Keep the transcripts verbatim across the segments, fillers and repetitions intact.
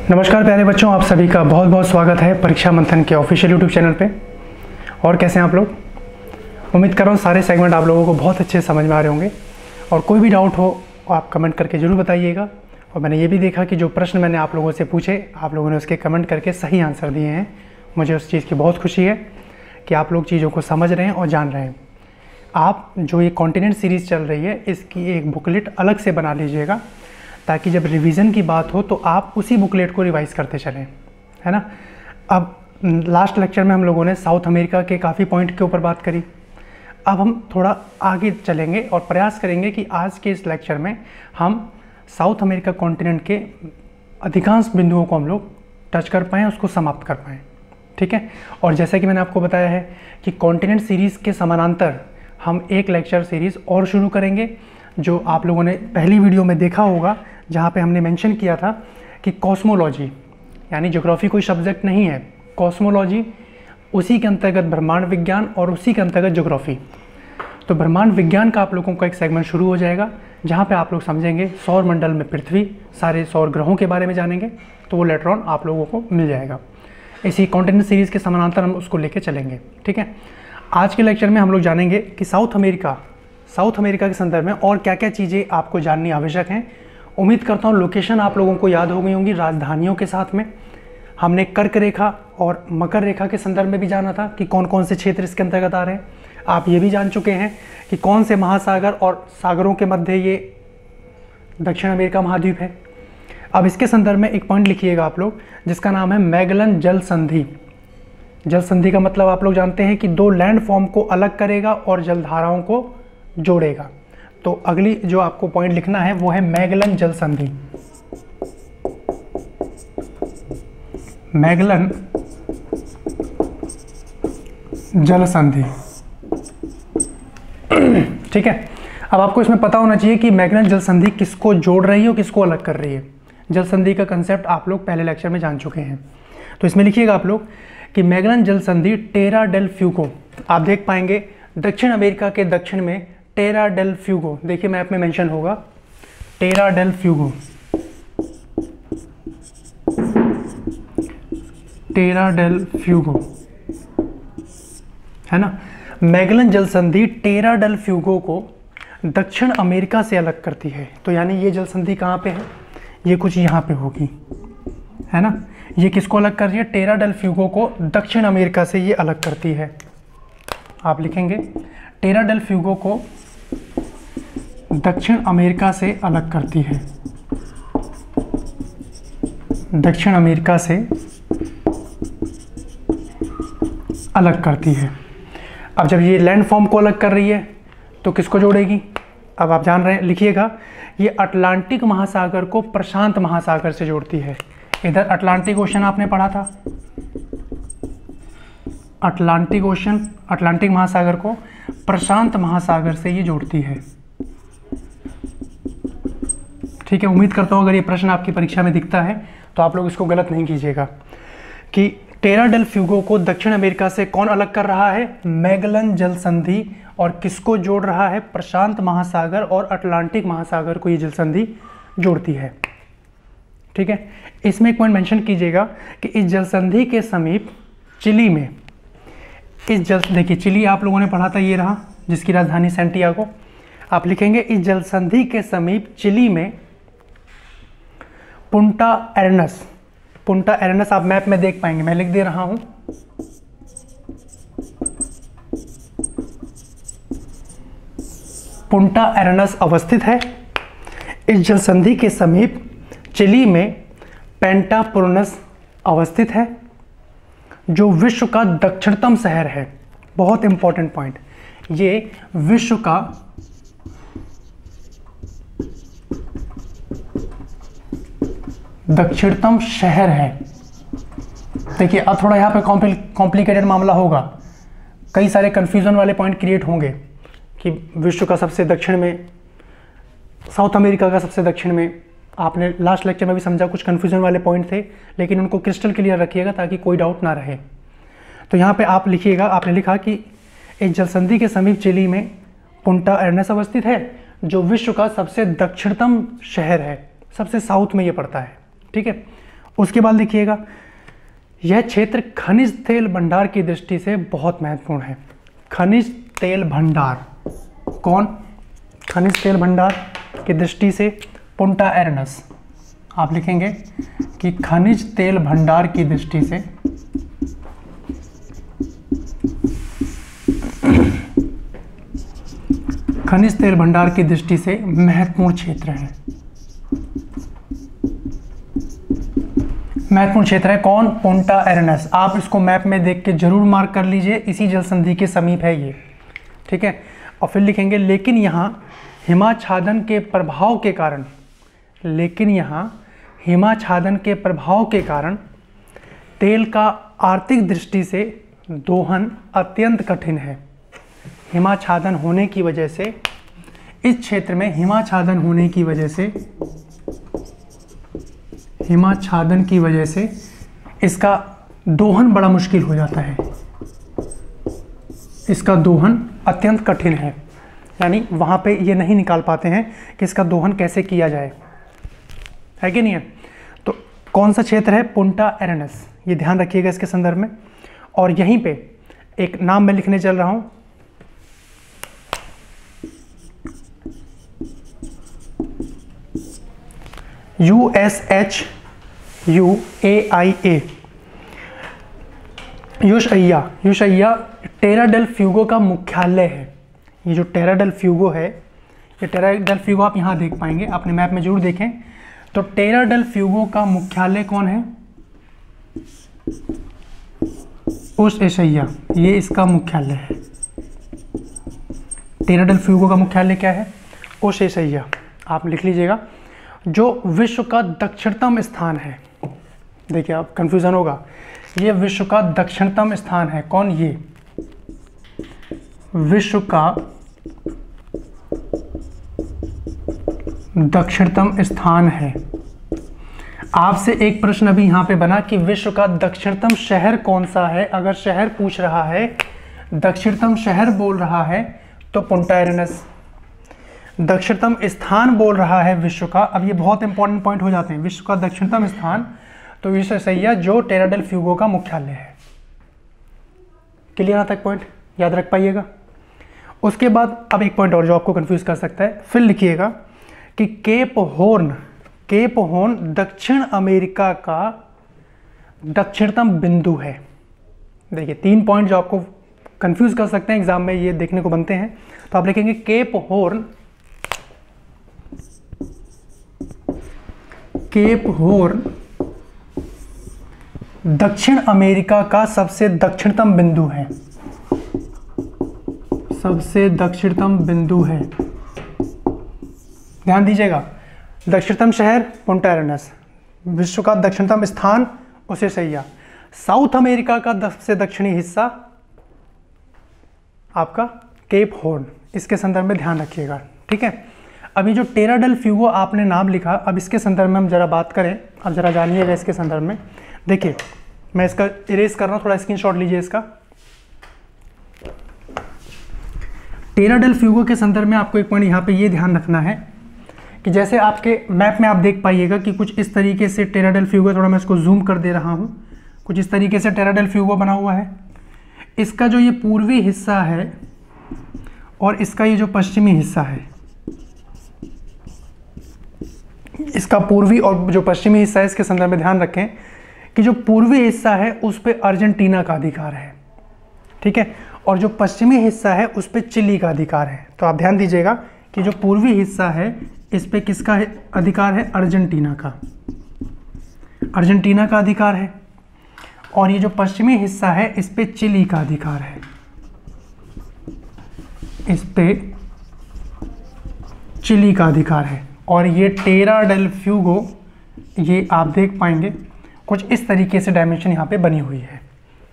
नमस्कार प्यारे बच्चों, आप सभी का बहुत बहुत स्वागत है परीक्षा मंथन के ऑफिशियल यूट्यूब चैनल पे। और कैसे हैं आप लोग? उम्मीद कर रहा हूँ सारे सेगमेंट आप लोगों को बहुत अच्छे से समझ में आ रहे होंगे। और कोई भी डाउट हो आप कमेंट करके ज़रूर बताइएगा। और मैंने ये भी देखा कि जो प्रश्न मैंने आप लोगों से पूछे, आप लोगों ने उसके कमेंट करके सही आंसर दिए हैं। मुझे उस चीज़ की बहुत खुशी है कि आप लोग चीज़ों को समझ रहे हैं और जान रहे हैं। आप जो ये कॉन्टिनेंट सीरीज़ चल रही है, इसकी एक बुकलेट अलग से बना लीजिएगा, ताकि जब रिवीजन की बात हो तो आप उसी बुकलेट को रिवाइज़ करते चलें, है ना। अब लास्ट लेक्चर में हम लोगों ने साउथ अमेरिका के काफ़ी पॉइंट के ऊपर बात करी। अब हम थोड़ा आगे चलेंगे और प्रयास करेंगे कि आज के इस लेक्चर में हम साउथ अमेरिका कॉन्टिनेंट के अधिकांश बिंदुओं को हम लोग टच कर पाएँ, उसको समाप्त कर पाएँ, ठीक है। और जैसा कि मैंने आपको बताया है कि कॉन्टिनेंट सीरीज़ के समानांतर हम एक लेक्चर सीरीज़ और शुरू करेंगे, जो आप लोगों ने पहली वीडियो में देखा होगा, जहाँ पे हमने मेंशन किया था कि कॉस्मोलॉजी, यानी ज्योग्राफी कोई सब्जेक्ट नहीं है, कॉस्मोलॉजी उसी के अंतर्गत ब्रह्मांड विज्ञान और उसी के अंतर्गत ज्योग्राफी। तो ब्रह्मांड विज्ञान का आप लोगों का एक सेगमेंट शुरू हो जाएगा, जहाँ पे आप लोग समझेंगे सौर मंडल में पृथ्वी, सारे सौर ग्रहों के बारे में जानेंगे। तो वो लेटर ऑन आप लोगों को मिल जाएगा। इसी कॉन्टिनेंट सीरीज़ के समानांतर हम उसको लेके चलेंगे, ठीक है। आज के लेक्चर में हम लोग जानेंगे कि साउथ अमेरिका साउथ अमेरिका के संदर्भ में और क्या क्या चीज़ें आपको जाननी आवश्यक हैं। उम्मीद करता हूँ लोकेशन आप लोगों को याद हो गई होंगी राजधानियों के साथ में। हमने कर्क रेखा और मकर रेखा के संदर्भ में भी जाना था कि कौन कौन से क्षेत्र इसके अंतर्गत आ रहे हैं। आप ये भी जान चुके हैं कि कौन से महासागर और सागरों के मध्य ये दक्षिण अमेरिका महाद्वीप है। अब इसके संदर्भ में एक पॉइंट लिखिएगा आप लोग, जिसका नाम है मैगलन जल संधि। जल संधि का मतलब आप लोग जानते हैं कि दो लैंड फॉर्म को अलग करेगा और जलधाराओं को जोड़ेगा। तो अगली जो आपको पॉइंट लिखना है वो है मैगलन जल संधि। मैगलन जल संधि, ठीक है। अब आपको इसमें पता होना चाहिए कि मैगलन जल संधि किसको जोड़ रही है और किसको अलग कर रही है। जल संधि का कंसेप्ट आप लोग पहले लेक्चर में जान चुके हैं। तो इसमें लिखिएगा आप लोग कि मैगलन जल संधि टेरा डेल फ्यूगो, आप देख पाएंगे दक्षिण अमेरिका के दक्षिण में टेरा डेल फ्यूगो, देखिए मैप में मेंशन होगा Tierra del Fuego, Tierra del Fuego, है ना। मैगलन जल संधि टेरा डेल फ्यूगो को दक्षिण अमेरिका से अलग करती है। तो यानी ये जल संधि कहाँ पे है? ये कुछ यहाँ पे होगी, है ना। ये किसको अलग कर रही है? टेरा डेल फ्यूगो को दक्षिण अमेरिका से ये अलग करती है। आप लिखेंगे टेरा डेल फ्यूगो को दक्षिण अमेरिका से अलग करती है, दक्षिण अमेरिका से अलग करती है। अब जब ये लैंड फॉर्म को अलग कर रही है तो किसको जोड़ेगी? अब आप जान रहे हैं, लिखिएगा ये अटलांटिक महासागर को प्रशांत महासागर से जोड़ती है। इधर अटलांटिक ओशन आपने पढ़ा था, अटलांटिक ओशन, अटलांटिक महासागर को प्रशांत महासागर से ये जोड़ती है, ठीक है। उम्मीद करता हूँ अगर ये प्रश्न आपकी परीक्षा में दिखता है तो आप लोग इसको गलत नहीं कीजिएगा कि टेरा डेल फ्यूगो को दक्षिण अमेरिका से कौन अलग कर रहा है? मैगलन जल संधि। और किसको जोड़ रहा है? प्रशांत महासागर और अटलांटिक महासागर को ये जल संधि जोड़ती है, ठीक है। इसमें एक पॉइंट मेंशन कीजिएगा कि इस जल संधि के समीप चिली में, इस जल देखिए चिली आप लोगों ने पढ़ा था, ये रहा जिसकी राजधानी सैंटियागो। आप लिखेंगे इस जल संधि के समीप चिली में पुंटा एरेनस, पुंटा एरेनस आप मैप में देख पाएंगे, मैं लिख दे रहा हूं पुंटा एरेनस अवस्थित है। इस जल संधि के समीप चिली में पेंटापुरनस अवस्थित है, जो विश्व का दक्षिणतम शहर है। बहुत इंपॉर्टेंट पॉइंट, ये विश्व का दक्षिणतम शहर है। देखिए अब थोड़ा यहाँ पे कॉम्प्लिकेटेड मामला होगा, कई सारे कंफ्यूजन वाले पॉइंट क्रिएट होंगे कि विश्व का सबसे दक्षिण में, साउथ अमेरिका का सबसे दक्षिण में। आपने लास्ट लेक्चर में भी समझा, कुछ कंफ्यूजन वाले पॉइंट थे, लेकिन उनको क्रिस्टल क्लियर रखिएगा ताकि कोई डाउट ना रहे। तो यहाँ पे आप लिखिएगा, आपने लिखा कि इस जल संधि के समीप चिली में पुंटा एरेनस अवस्थित है, जो विश्व का सबसे दक्षिणतम शहर है, सबसे साउथ में ये पड़ता है, ठीक है। उसके बाद लिखिएगा, यह क्षेत्र खनिज तेल भंडार की दृष्टि से बहुत महत्वपूर्ण है। खनिज तेल भंडार, कौन? खनिज तेल भंडार की दृष्टि से पुंटा एरेनस। आप लिखेंगे कि खनिज तेल भंडार की दृष्टि से खनिज तेल भंडार की दृष्टि से महत्वपूर्ण क्षेत्र है। महत्वपूर्ण क्षेत्र है कौन? Punta Arenas. आप इसको मैप में देख के जरूर मार्क कर लीजिए, इसी जल संधि के समीप है ये, ठीक है। और फिर लिखेंगे, लेकिन यहाँ हिमाच्छादन के प्रभाव के कारण लेकिन यहाँ हिमाच्छादन के प्रभाव के कारण तेल का आर्थिक दृष्टि से दोहन अत्यंत कठिन है। हिमाच्छादन होने की वजह से इस क्षेत्र में हिमाच्छादन होने की वजह से हिमाच्छादन की वजह से इसका दोहन बड़ा मुश्किल हो जाता है। इसका दोहन अत्यंत कठिन है, यानी वहाँ पे ये नहीं निकाल पाते हैं कि इसका दोहन कैसे किया जाए, है कि नहीं है। तो कौन सा क्षेत्र है? पुंटा एरेनस, ये ध्यान रखिएगा इसके संदर्भ में। और यहीं पे एक नाम मैं लिखने चल रहा हूँ, U S H U A I A, Ushuaia. Ushuaia Tierra del Fuego का मुख्यालय है। ये जो टेरा डेल फ्यूगो है, ये टेरा डेल फ्यूगो आप यहाँ देख पाएंगे, अपने मैप में जरूर देखें। तो टेरा डेल फ्यूगो का मुख्यालय कौन है? यूशैया, ये इसका मुख्यालय है। टेरा डेल फ्यूगो का मुख्यालय क्या है? यूशैया। आप लिख लीजिएगा, जो विश्व का दक्षिणतम स्थान है। देखिए आप कंफ्यूजन होगा, ये विश्व का दक्षिणतम स्थान है। कौन? ये विश्व का दक्षिणतम स्थान है। आपसे एक प्रश्न अभी यहां पे बना कि विश्व का दक्षिणतम शहर कौन सा है। अगर शहर पूछ रहा है, दक्षिणतम शहर बोल रहा है, तो पुंटा एरेनस। दक्षिणतम स्थान बोल रहा है विश्व का, अब ये बहुत इंपॉर्टेंट पॉइंट हो जाते हैं। विश्व का दक्षिणतम स्थान, तो यूशैया जो टेरा डेल फ्यूगो का मुख्यालय है। क्लियर यहाँ तक पॉइंट याद रख पाइएगा। उसके बाद अब एक पॉइंट और जो आपको कंफ्यूज कर सकता है, फिर लिखिएगा कि केप हॉर्न, केप हॉर्न दक्षिण अमेरिका का दक्षिणतम बिंदु है। देखिए तीन पॉइंट जो आपको कंफ्यूज कर सकते हैं, एग्जाम में ये देखने को बनते हैं। तो आप लिखेंगे केप हॉर्न, केप हॉर्न दक्षिण अमेरिका का सबसे दक्षिणतम बिंदु है। सबसे दक्षिणतम बिंदु है, ध्यान दीजिएगा। दक्षिणतम शहर पुंटा एरेनस, विश्व का दक्षिणतम स्थान यूशैया, साउथ अमेरिका का सबसे दक्षिणी हिस्सा आपका केप हॉर्न। इसके संदर्भ में ध्यान रखिएगा, ठीक है। अभी जो टेरा डेल फ्यूगो आपने नाम लिखा, अब इसके संदर्भ में हम जरा बात करें। अब जरा जानिएगा इसके संदर्भ में। देखिए मैं इसका इरेज कर रहा हूँ, थोड़ा स्क्रीनशॉट लीजिए इसका। टेरा डेल फ्यूगो के संदर्भ में आपको एक पॉइंट यहाँ पे ये ध्यान रखना है कि जैसे आपके मैप में आप देख पाइएगा कि कुछ इस तरीके से टेरा डेल फ्यूगो, थोड़ा मैं इसको जूम कर दे रहा हूँ, कुछ इस तरीके से टेरा डेल फ्यूगो बना हुआ है। इसका जो ये पूर्वी हिस्सा है और इसका ये जो पश्चिमी हिस्सा है, इसका पूर्वी और जो पश्चिमी हिस्सा है, इसके संदर्भ में ध्यान रखें कि जो पूर्वी हिस्सा है उस पे अर्जेंटीना का अधिकार है, ठीक है, और जो पश्चिमी हिस्सा है उस पे चिली का अधिकार है। तो आप ध्यान दीजिएगा कि जो पूर्वी हिस्सा है इस पे किसका अधिकार है? अर्जेंटीना का, अर्जेंटीना का अधिकार है। और ये जो पश्चिमी हिस्सा है इस पे चिली का अधिकार है, इस पे चिली का अधिकार है। और ये टेरा डेल फ्यूगो, ये आप देख पाएंगे कुछ इस तरीके से डायमेंशन यहाँ पे बनी हुई है,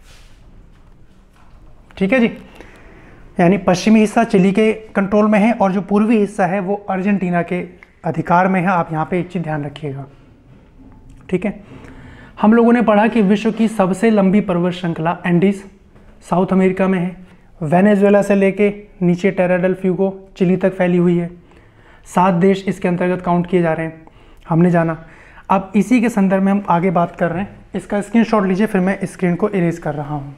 ठीक है जी। यानी पश्चिमी हिस्सा चिली के कंट्रोल में है और जो पूर्वी हिस्सा है वो अर्जेंटीना के अधिकार में है। आप यहाँ पे एक चीज़ ध्यान रखिएगा, ठीक है। हम लोगों ने पढ़ा कि विश्व की सबसे लंबी पर्वत श्रृंखला एंडीज साउथ अमेरिका में है। वेनेजुएला से लेके नीचे टेरा डेल फ्यूगो चिली तक फैली हुई है। सात देश इसके अंतर्गत काउंट किए जा रहे हैं, हमने जाना। अब इसी के संदर्भ में हम आगे बात कर रहे हैं। इसका स्क्रीनशॉट लीजिए, फिर मैं स्क्रीन को इरेज कर रहा हूं।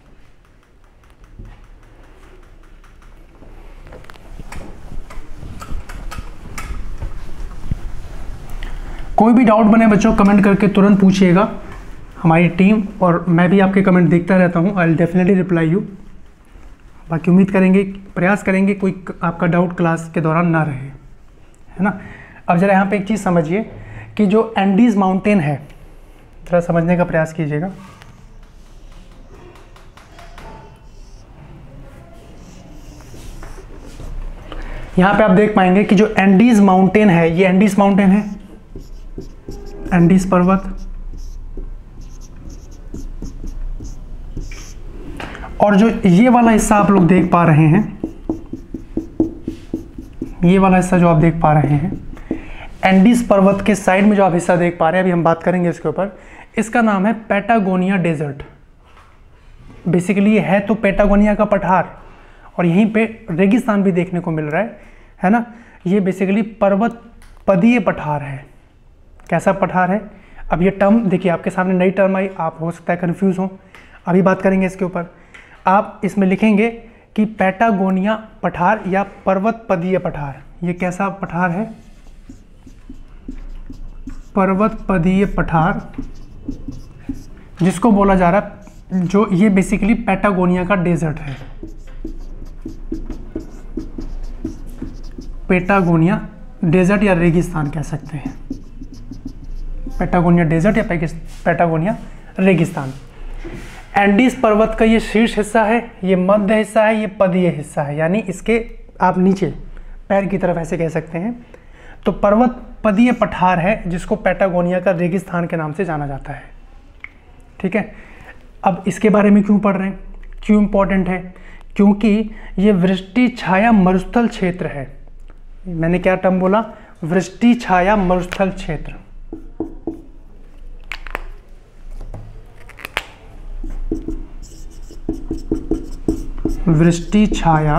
कोई भी डाउट बने बच्चों कमेंट करके तुरंत पूछिएगा, हमारी टीम और मैं भी आपके कमेंट देखता रहता हूं। I will definitely reply you. बाकी उम्मीद करेंगे, प्रयास करेंगे कोई आपका डाउट क्लास के दौरान ना रहे, है ना। अब जरा यहाँ पे एक चीज़ समझिए कि जो एंडीज माउंटेन है, जरा समझने का प्रयास कीजिएगा। यहाँ पे आप देख पाएंगे कि जो एंडीज माउंटेन है, ये एंडीज माउंटेन है, एंडीज पर्वत, और जो ये वाला हिस्सा आप लोग देख पा रहे हैं, ये वाला हिस्सा जो आप देख पा रहे हैं, एंडीज पर्वत के साइड में जो आप हिस्सा देख पा रहे हैं, अभी हम बात करेंगे इसके ऊपर, इसका नाम है पैटागोनिया डेजर्ट। बेसिकली ये है तो पैटागोनिया का पठार, और यहीं पे रेगिस्तान भी देखने को मिल रहा है, है ना। ये बेसिकली पर्वत पदीय पठार है। कैसा पठार है? अब ये टर्म देखिए, आपके सामने नई टर्म आई, आप हो सकता है कंफ्यूज हो, अभी बात करेंगे इसके ऊपर। आप इसमें लिखेंगे कि पैटागोनिया पठार या पर्वत पदीय पठार। ये कैसा पठार है? पर्वत पदीय पठार, जिसको बोला जा रहा है, जो ये बेसिकली पैटागोनिया का डेजर्ट है। पैटागोनिया डेजर्ट या रेगिस्तान कह सकते हैं। पैटागोनिया डेजर्ट या पैटागोनिया रेगिस्तान। एंडीज पर्वत का ये शीर्ष हिस्सा है, ये मध्य हिस्सा है, ये पदीय हिस्सा है, यानी इसके आप नीचे पैर की तरफ ऐसे कह सकते हैं। तो पर्वत पदीय पठार है, जिसको पैटागोनिया का रेगिस्तान के नाम से जाना जाता है। ठीक है, अब इसके बारे में क्यों पढ़ रहे हैं, क्यों इंपॉर्टेंट है? क्योंकि ये वृष्टि छाया मरुस्थल क्षेत्र है। मैंने क्या टर्म बोला? वृष्टि छाया मरुस्थल क्षेत्र। वृष्टि छाया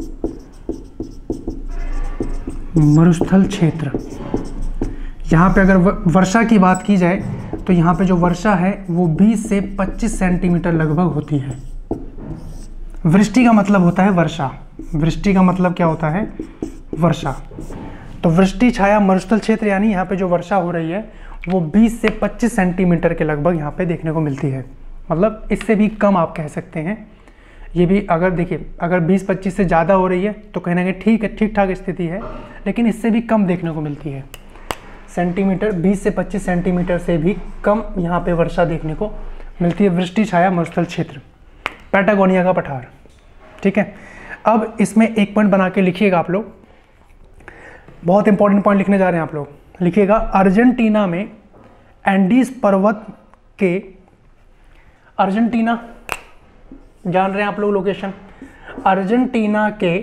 मरुस्थल क्षेत्र। यहाँ पे अगर वर्षा की बात की जाए तो यहाँ पे जो वर्षा है वो बीस से पच्चीस सेंटीमीटर लगभग होती है। वृष्टि का मतलब होता है वर्षा। वृष्टि का मतलब क्या होता है? वर्षा। तो वृष्टि छाया मरुस्थल क्षेत्र यानी यहाँ पे जो वर्षा हो रही है वो बीस से पच्चीस सेंटीमीटर के लगभग यहाँ पे देखने को मिलती है। मतलब इससे भी कम आप कह सकते हैं। ये भी अगर देखिए, अगर बीस पच्चीस से ज़्यादा हो रही है तो कहीं ना कहीं ठीक है, ठीक ठाक स्थिति है, लेकिन इससे भी कम देखने को मिलती है। सेंटीमीटर बीस से पच्चीस सेंटीमीटर से भी कम यहाँ पे वर्षा देखने को मिलती है। वृष्टि छाया मरुस्थल क्षेत्र, पैटागोनिया का पठार। ठीक है, अब इसमें एक पॉइंट बना के लिखिएगा आप लोग, बहुत इंपॉर्टेंट पॉइंट लिखने जा रहे हैं आप लोग। लिखिएगा, अर्जेंटीना में एंडीज पर्वत के, अर्जेंटीना जान रहे हैं आप लोग लोकेशन, अर्जेंटीना के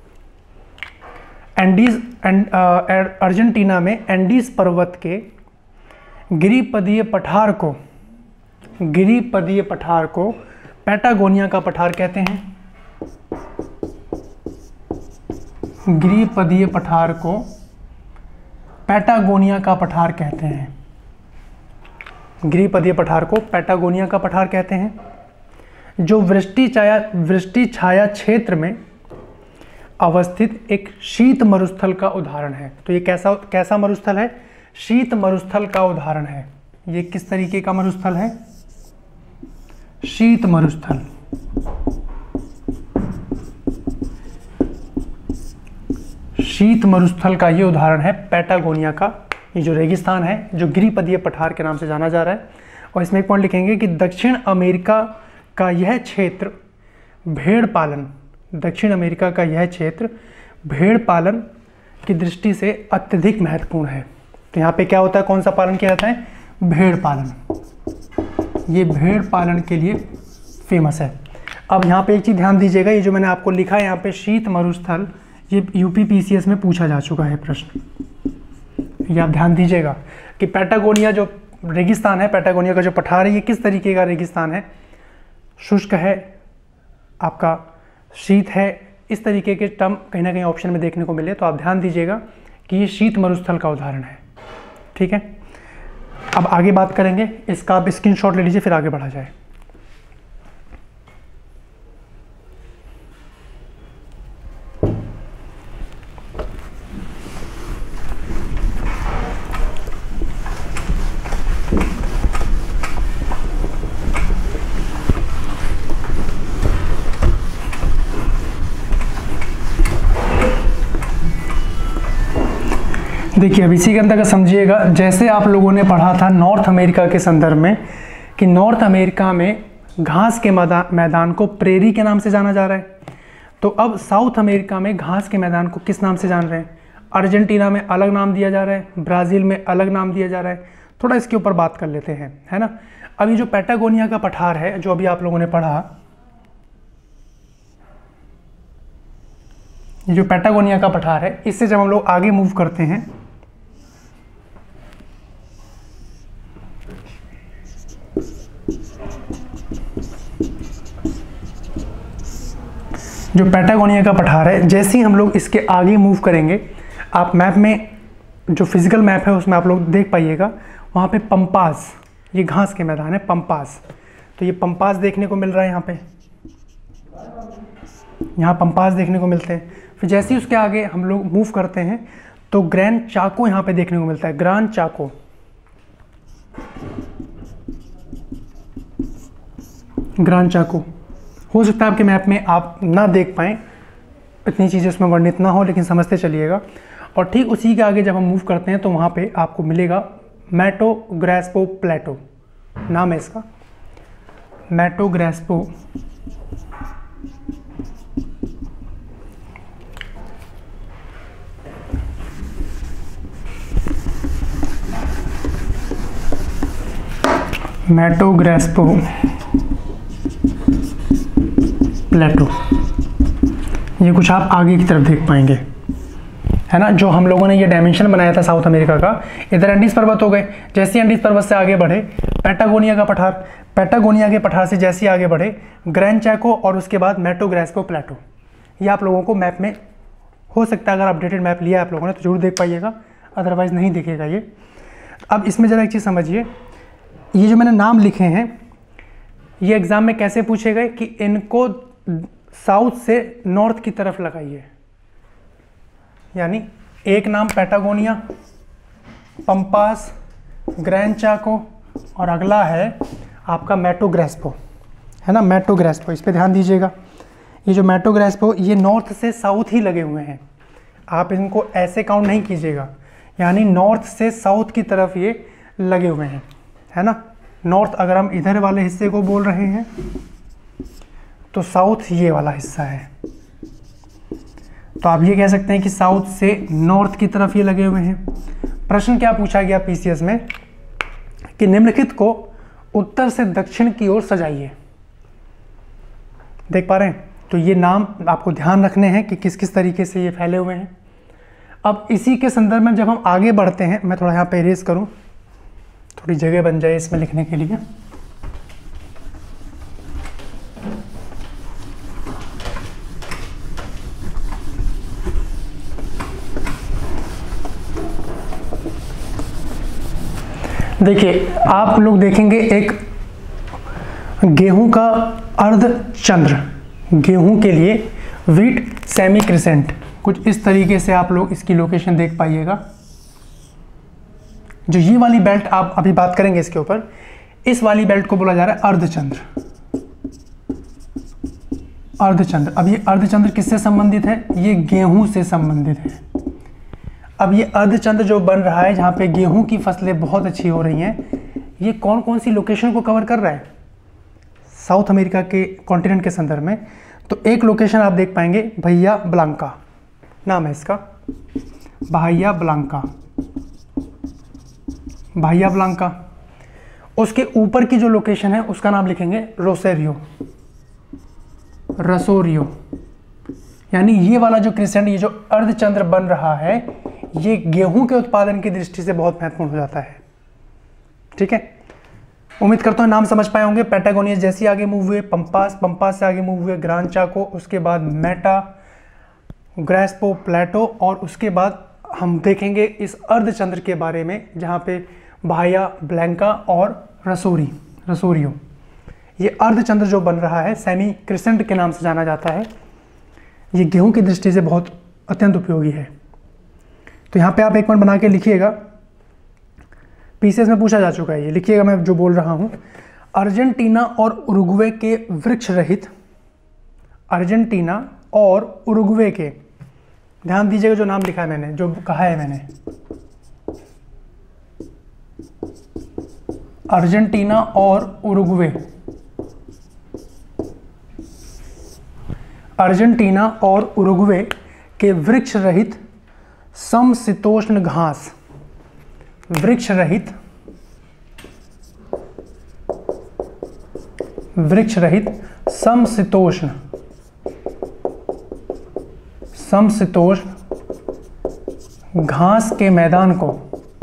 एंडीज एंड अर्जेंटीना में एंडीज पर्वत के गिरिपदीय पठार को, गिरिपदीय पठार को पैटागोनिया का पठार कहते हैं। गिरिपदीय पठार को पैटागोनिया का पठार कहते हैं। गिरिपदीय पठार को पैटागोनिया का पठार कहते हैं, जो वृष्टि छाया वृष्टि छाया क्षेत्र में अवस्थित एक शीत मरुस्थल का उदाहरण है। तो ये कैसा कैसा मरुस्थल है? शीत मरुस्थल का उदाहरण है। ये किस तरीके का मरुस्थल है? शीत मरुस्थल। शीत मरुस्थल का ये उदाहरण है पैटागोनिया का, ये जो रेगिस्तान है, जो गिरिपदीय पठार के नाम से जाना जा रहा है। और इसमें एक पॉइंट लिखेंगे कि दक्षिण अमेरिका का यह क्षेत्र भेड़ पालन, दक्षिण अमेरिका का यह क्षेत्र भेड़ पालन की दृष्टि से अत्यधिक महत्वपूर्ण है। तो यहाँ पे क्या होता है, कौन सा पालन किया जाता है? भेड़ पालन। ये भेड़ पालन के लिए फेमस है। अब यहाँ पे एक चीज़ ध्यान दीजिएगा, ये जो मैंने आपको लिखा है यहाँ पे शीत मरुस्थल, ये यूपी पीसीएस में पूछा जा चुका है प्रश्न। ये आप ध्यान दीजिएगा कि पैटागोनिया जो रेगिस्तान है, पैटागोनिया का जो पठार है, ये किस तरीके का रेगिस्तान है? शुष्क है, आपका शीत है, इस तरीके के टर्म कहीं ना कहीं ऑप्शन में देखने को मिले, तो आप ध्यान दीजिएगा कि ये शीत मरुस्थल का उदाहरण है। ठीक है, अब आगे बात करेंगे, इसका आप स्क्रीनशॉट ले लीजिए फिर आगे बढ़ा जाए। देखिए अब इसी के अंतर्गत समझिएगा, जैसे आप लोगों ने पढ़ा था नॉर्थ अमेरिका के संदर्भ में कि नॉर्थ अमेरिका में घास के मैदान मैदान को प्रेरी के नाम से जाना जा रहा है, तो अब साउथ अमेरिका में घास के मैदान को किस नाम से जान रहे हैं? अर्जेंटीना में अलग नाम दिया जा रहा है, ब्राज़ील में अलग नाम दिया जा रहा है। थोड़ा इसके ऊपर बात कर लेते हैं, है ना। अभी जो पैटागोनिया का पठार है जो अभी आप लोगों ने पढ़ा, ये जो पैटागोनिया का पठार है, इससे जब हम लोग आगे मूव करते हैं जो पैटागोनिया का पठार है, जैसे ही हम लोग इसके आगे मूव करेंगे, आप मैप में जो फिजिकल मैप है उसमें आप लोग देख पाइएगा, वहाँ पे पंपास, ये घास के मैदान है पंपास, तो ये पंपास देखने को मिल रहा है यहाँ पे, यहाँ पंपास देखने को मिलते हैं। फिर जैसे ही उसके आगे हम लोग मूव करते हैं तो ग्रैंड चाको यहाँ पे देखने को मिलता है, ग्रांड चाको, ग्रांड चाको। हो सकता है आपके मैप में आप ना देख पाएँ, इतनी चीज़ें उसमें वर्णित ना हो, लेकिन समझते चलिएगा। और ठीक उसी के आगे जब हम मूव करते हैं तो वहाँ पे आपको मिलेगा मैटो ग्रेस्पो प्लेटो, नाम है इसका, मैटो ग्रेस्पो मैटो ग्रेस्पो प्लेटो। ये कुछ आप आगे की तरफ देख पाएंगे, है ना। जो हम लोगों ने ये डायमेंशन बनाया था साउथ अमेरिका का, इधर एंडीज पर्वत हो गए, जैसे एंडीज पर्वत से आगे बढ़े पैटागोनिया का पठार, पैटागोनिया के पठार से जैसे आगे बढ़े ग्रैंड चैको और उसके बाद मैटो ग्रेस्पो प्लेटो। ये आप लोगों को मैप में हो सकता है, अगर अपडेटेड मैप लिया है आप लोगों ने तो जरूर देख पाइएगा, अदरवाइज नहीं दिखेगा ये। अब इसमें ज़रा एक चीज़ समझिए, ये जो मैंने नाम लिखे हैं ये एग्ज़ाम में कैसे पूछे गए कि इनको साउथ से नॉर्थ की तरफ लगाइए, यानी एक नाम पैटागोनिया, पंपास, ग्रैंड चाको और अगला है आपका मैटो ग्रेस्पो, है ना, मैटो ग्रेस्पो। इस पे ध्यान दीजिएगा, ये जो मैटो ग्रेस्पो ये नॉर्थ से साउथ ही लगे हुए हैं, आप इनको ऐसे काउंट नहीं कीजिएगा, यानी नॉर्थ से साउथ की तरफ ये लगे हुए हैं, है ना। नॉर्थ अगर हम इधर वाले हिस्से को बोल रहे हैं तो साउथ ये वाला हिस्सा है, तो आप ये कह सकते हैं कि साउथ से नॉर्थ की तरफ ये लगे हुए हैं। प्रश्न क्या पूछा गया पीसीएस में कि निम्नलिखित को उत्तर से दक्षिण की ओर सजाइए, देख पा रहे हैं। तो ये नाम आपको ध्यान रखने हैं कि किस किस तरीके से ये फैले हुए हैं। अब इसी के संदर्भ में जब हम आगे बढ़ते हैं, मैं थोड़ा यहाँ पे इरेज करूँ, थोड़ी जगह बन जाए इसमें लिखने के लिए। देखिए आप लोग देखेंगे एक गेहूं का अर्धचंद्र, गेहूं के लिए व्हीट सेमी क्रिसेंट, कुछ इस तरीके से आप लोग इसकी लोकेशन देख पाइएगा। जो ये वाली बेल्ट आप अभी बात करेंगे इसके ऊपर, इस वाली बेल्ट को बोला जा रहा है अर्धचंद्र, अर्धचंद्र। अब ये अर्धचंद्र किससे संबंधित है? ये गेहूं से संबंधित है। अब ये अर्धचंद्र जो बन रहा है, जहाँ पे गेहूं की फसलें बहुत अच्छी हो रही हैं, ये कौन कौन सी लोकेशन को कवर कर रहा है साउथ अमेरिका के कॉन्टिनेंट के संदर्भ में? तो एक लोकेशन आप देख पाएंगे, भाइया ब्लांका नाम है इसका, भाइया ब्लांका, भाइया ब्लांका। उसके ऊपर की जो लोकेशन है उसका नाम लिखेंगे रोसेरियो, रसोरियो। यानी ये वाला जो क्रिसेंट, ये जो अर्धचंद्र बन रहा है, ये गेहूं के उत्पादन की दृष्टि से बहुत महत्वपूर्ण हो जाता है। ठीक है, उम्मीद करता हूँ नाम समझ पाए होंगे। पैटागोनिया जैसे आगे मूव हुए, पंपास, पंपास से आगे मूव हुए ग्रांड चाको, उसके बाद मेटा ग्रेस्पो प्लेटो, और उसके बाद हम देखेंगे इस अर्धचंद्र के बारे में, जहाँ पे बाह्या ब्लैंका और रसोरी रसोरियो। ये अर्धचंद्र जो बन रहा है सेमी क्रिसेंट के नाम से जाना जाता है। ये गेहूं की दृष्टि से बहुत अत्यंत उपयोगी है। तो यहाँ पे आप एक पॉइंट बना के लिखिएगा, पीसीएस में पूछा जा चुका है, ये लिखिएगा मैं जो बोल रहा हूँ। अर्जेंटीना और उरुग्वे के वृक्ष रहित, अर्जेंटीना और उरुग्वे के, ध्यान दीजिएगा जो नाम लिखा है मैंने, जो कहा है मैंने, अर्जेंटीना और उरुग्वे, अर्जेंटीना और उरुग्वे के वृक्ष रहित समशीतोष्ण घास, वृक्ष रहित वृक्ष रहित समशीतोष्ण समशीतोष्ण घास के मैदान को,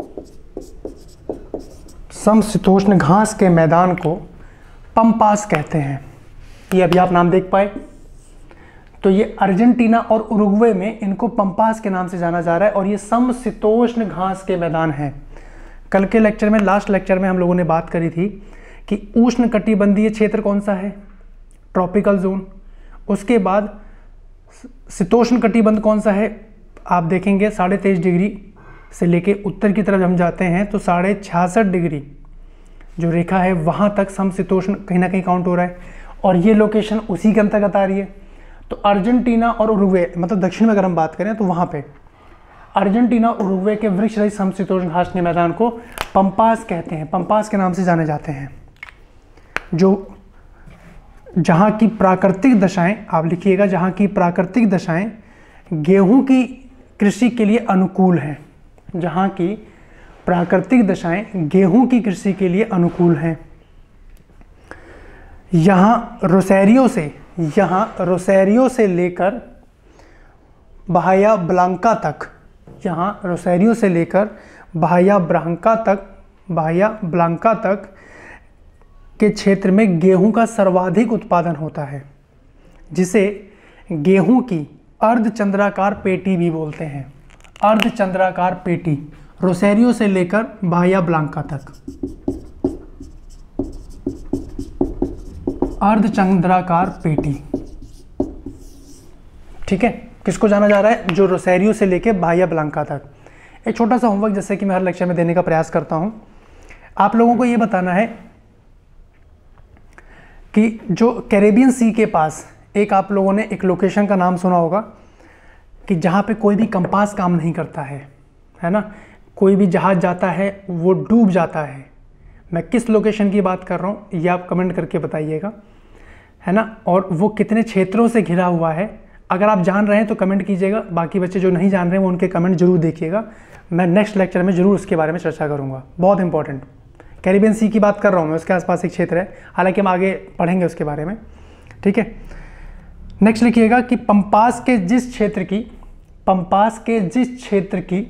समशीतोष्ण घास के मैदान को पंपास कहते हैं। ये अभी आप नाम देख पाए। तो ये अर्जेंटीना और उरुग्वे में इनको पंपास के नाम से जाना जा रहा है और ये समशीतोष्ण घास के मैदान हैं। कल के लेक्चर में, लास्ट लेक्चर में हम लोगों ने बात करी थी कि उष्णकटिबंधीय क्षेत्र कौन सा है, ट्रॉपिकल जोन। उसके बाद शीतोष्ण कटिबंध कौन सा है, आप देखेंगे साढ़े तेईस डिग्री से लेके उत्तर की तरफ हम जाते हैं तो साढ़े छियासठ डिग्री जो रेखा है वहाँ तक समशीतोष्ण कहीं ना कहीं काउंट हो रहा है और ये लोकेशन उसी के अंतर्गत आ रही है। तो अर्जेंटीना और उरुग्वे, मतलब दक्षिण में अगर हम बात करें तो वहाँ पे अर्जेंटीना और उरुग्वे के वृक्ष रहित समशीतोष्ण घास के मैदान को पंपास कहते हैं, पंपास के नाम से जाने जाते हैं। जो जहाँ की प्राकृतिक दशाएं, आप लिखिएगा, जहाँ की प्राकृतिक दशाएं गेहूं की कृषि के लिए अनुकूल हैं, जहाँ की प्राकृतिक दशाएं गेहूं की कृषि के लिए अनुकूल हैं। यहाँ रोसेरियो से यहाँ रोसेरियो से लेकर बाह्या ब्लांका तक, यहाँ रोसेरियो से लेकर बाह्या ब्लांका तक, बाह्या ब्लांका तक के क्षेत्र में गेहूं का सर्वाधिक उत्पादन होता है, जिसे गेहूं की अर्धचंद्राकार पेटी भी बोलते हैं। अर्धचंद्राकार पेटी, रोसेरियो से लेकर बाह्या ब्लांका तक, अर्धचंद्राकार पेटी। ठीक है, किसको जाना जा रहा है, जो रोसेरियो से लेकर बाह्या ब्लांका तक। एक छोटा सा होमवर्क जैसे कि मैं हर लेक्चर में देने का प्रयास करता हूं, आप लोगों को यह बताना है कि जो कैरेबियन सी के पास एक, आप लोगों ने एक लोकेशन का नाम सुना होगा कि जहाँ पे कोई भी कंपास काम नहीं करता है, है ना, कोई भी जहाज जाता है वो डूब जाता है। मैं किस लोकेशन की बात कर रहा हूँ ये आप कमेंट करके बताइएगा, है ना, और वो कितने क्षेत्रों से घिरा हुआ है। अगर आप जान रहे हैं तो कमेंट कीजिएगा, बाकी बच्चे जो नहीं जान रहे हैं वो उनके कमेंट जरूर देखिएगा। मैं नेक्स्ट लेक्चर में जरूर उसके बारे में चर्चा करूँगा, बहुत इंपॉर्टेंट। कैरिबियन सी की बात कर रहा हूँ मैं, उसके आसपास एक क्षेत्र है, हालांकि हम आगे पढ़ेंगे उसके बारे में। ठीक है, नेक्स्ट लिखिएगा कि पंपास के जिस क्षेत्र की, पंपास के जिस क्षेत्र की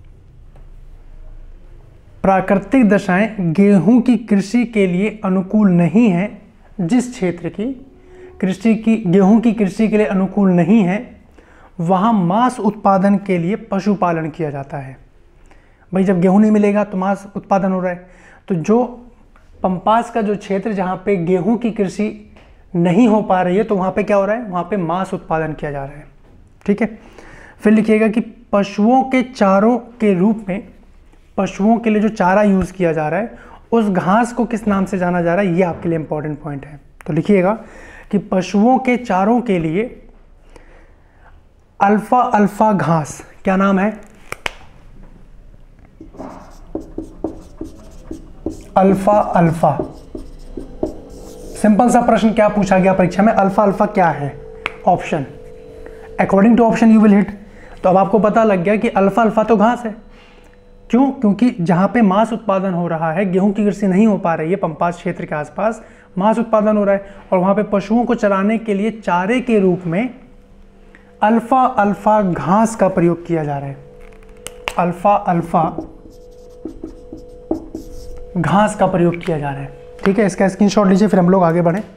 प्राकृतिक दशाएं गेहूं की कृषि के लिए अनुकूल नहीं है, जिस क्षेत्र की कृषि की गेहूं की कृषि के लिए अनुकूल नहीं है, वहां मांस उत्पादन के लिए पशुपालन किया जाता है। भाई जब गेहूं नहीं मिलेगा तो मांस उत्पादन हो रहा है, तो जो पंपास का जो क्षेत्र जहां पे गेहूं की कृषि नहीं हो पा रही है तो वहां पे क्या हो रहा है, वहां पे मांस उत्पादन किया जा रहा है। ठीक है, फिर लिखिएगा कि पशुओं के चारों के रूप में, पशुओं के लिए जो चारा यूज किया जा रहा है उस घास को किस नाम से जाना जा रहा है, ये आपके लिए इंपॉर्टेंट पॉइंट है। तो लिखिएगा कि पशुओं के चारों के लिए अल्फा अल्फा घास, क्या नाम है, अल्फा अल्फा। सिंपल सा प्रश्न क्या पूछा गया परीक्षा में, अल्फा अल्फा क्या है, option, according to option you will hit. तो अब आपको पता लग गया कि अल्फा अल्फा तो घास है। क्यों? क्योंकि जहां पे मांस उत्पादन हो रहा है, गेहूं की कृषि नहीं हो पा रही है, पंपास क्षेत्र के आसपास मांस उत्पादन हो रहा है और वहां पे पशुओं को चराने के लिए चारे के रूप में अल्फा अल्फा घास का प्रयोग किया जा रहा है। अल्फा अल्फा घास का प्रयोग किया जा रहा है। ठीक है, इसका स्क्रीनशॉट लीजिए, फिर हम लोग आगे बढ़ें।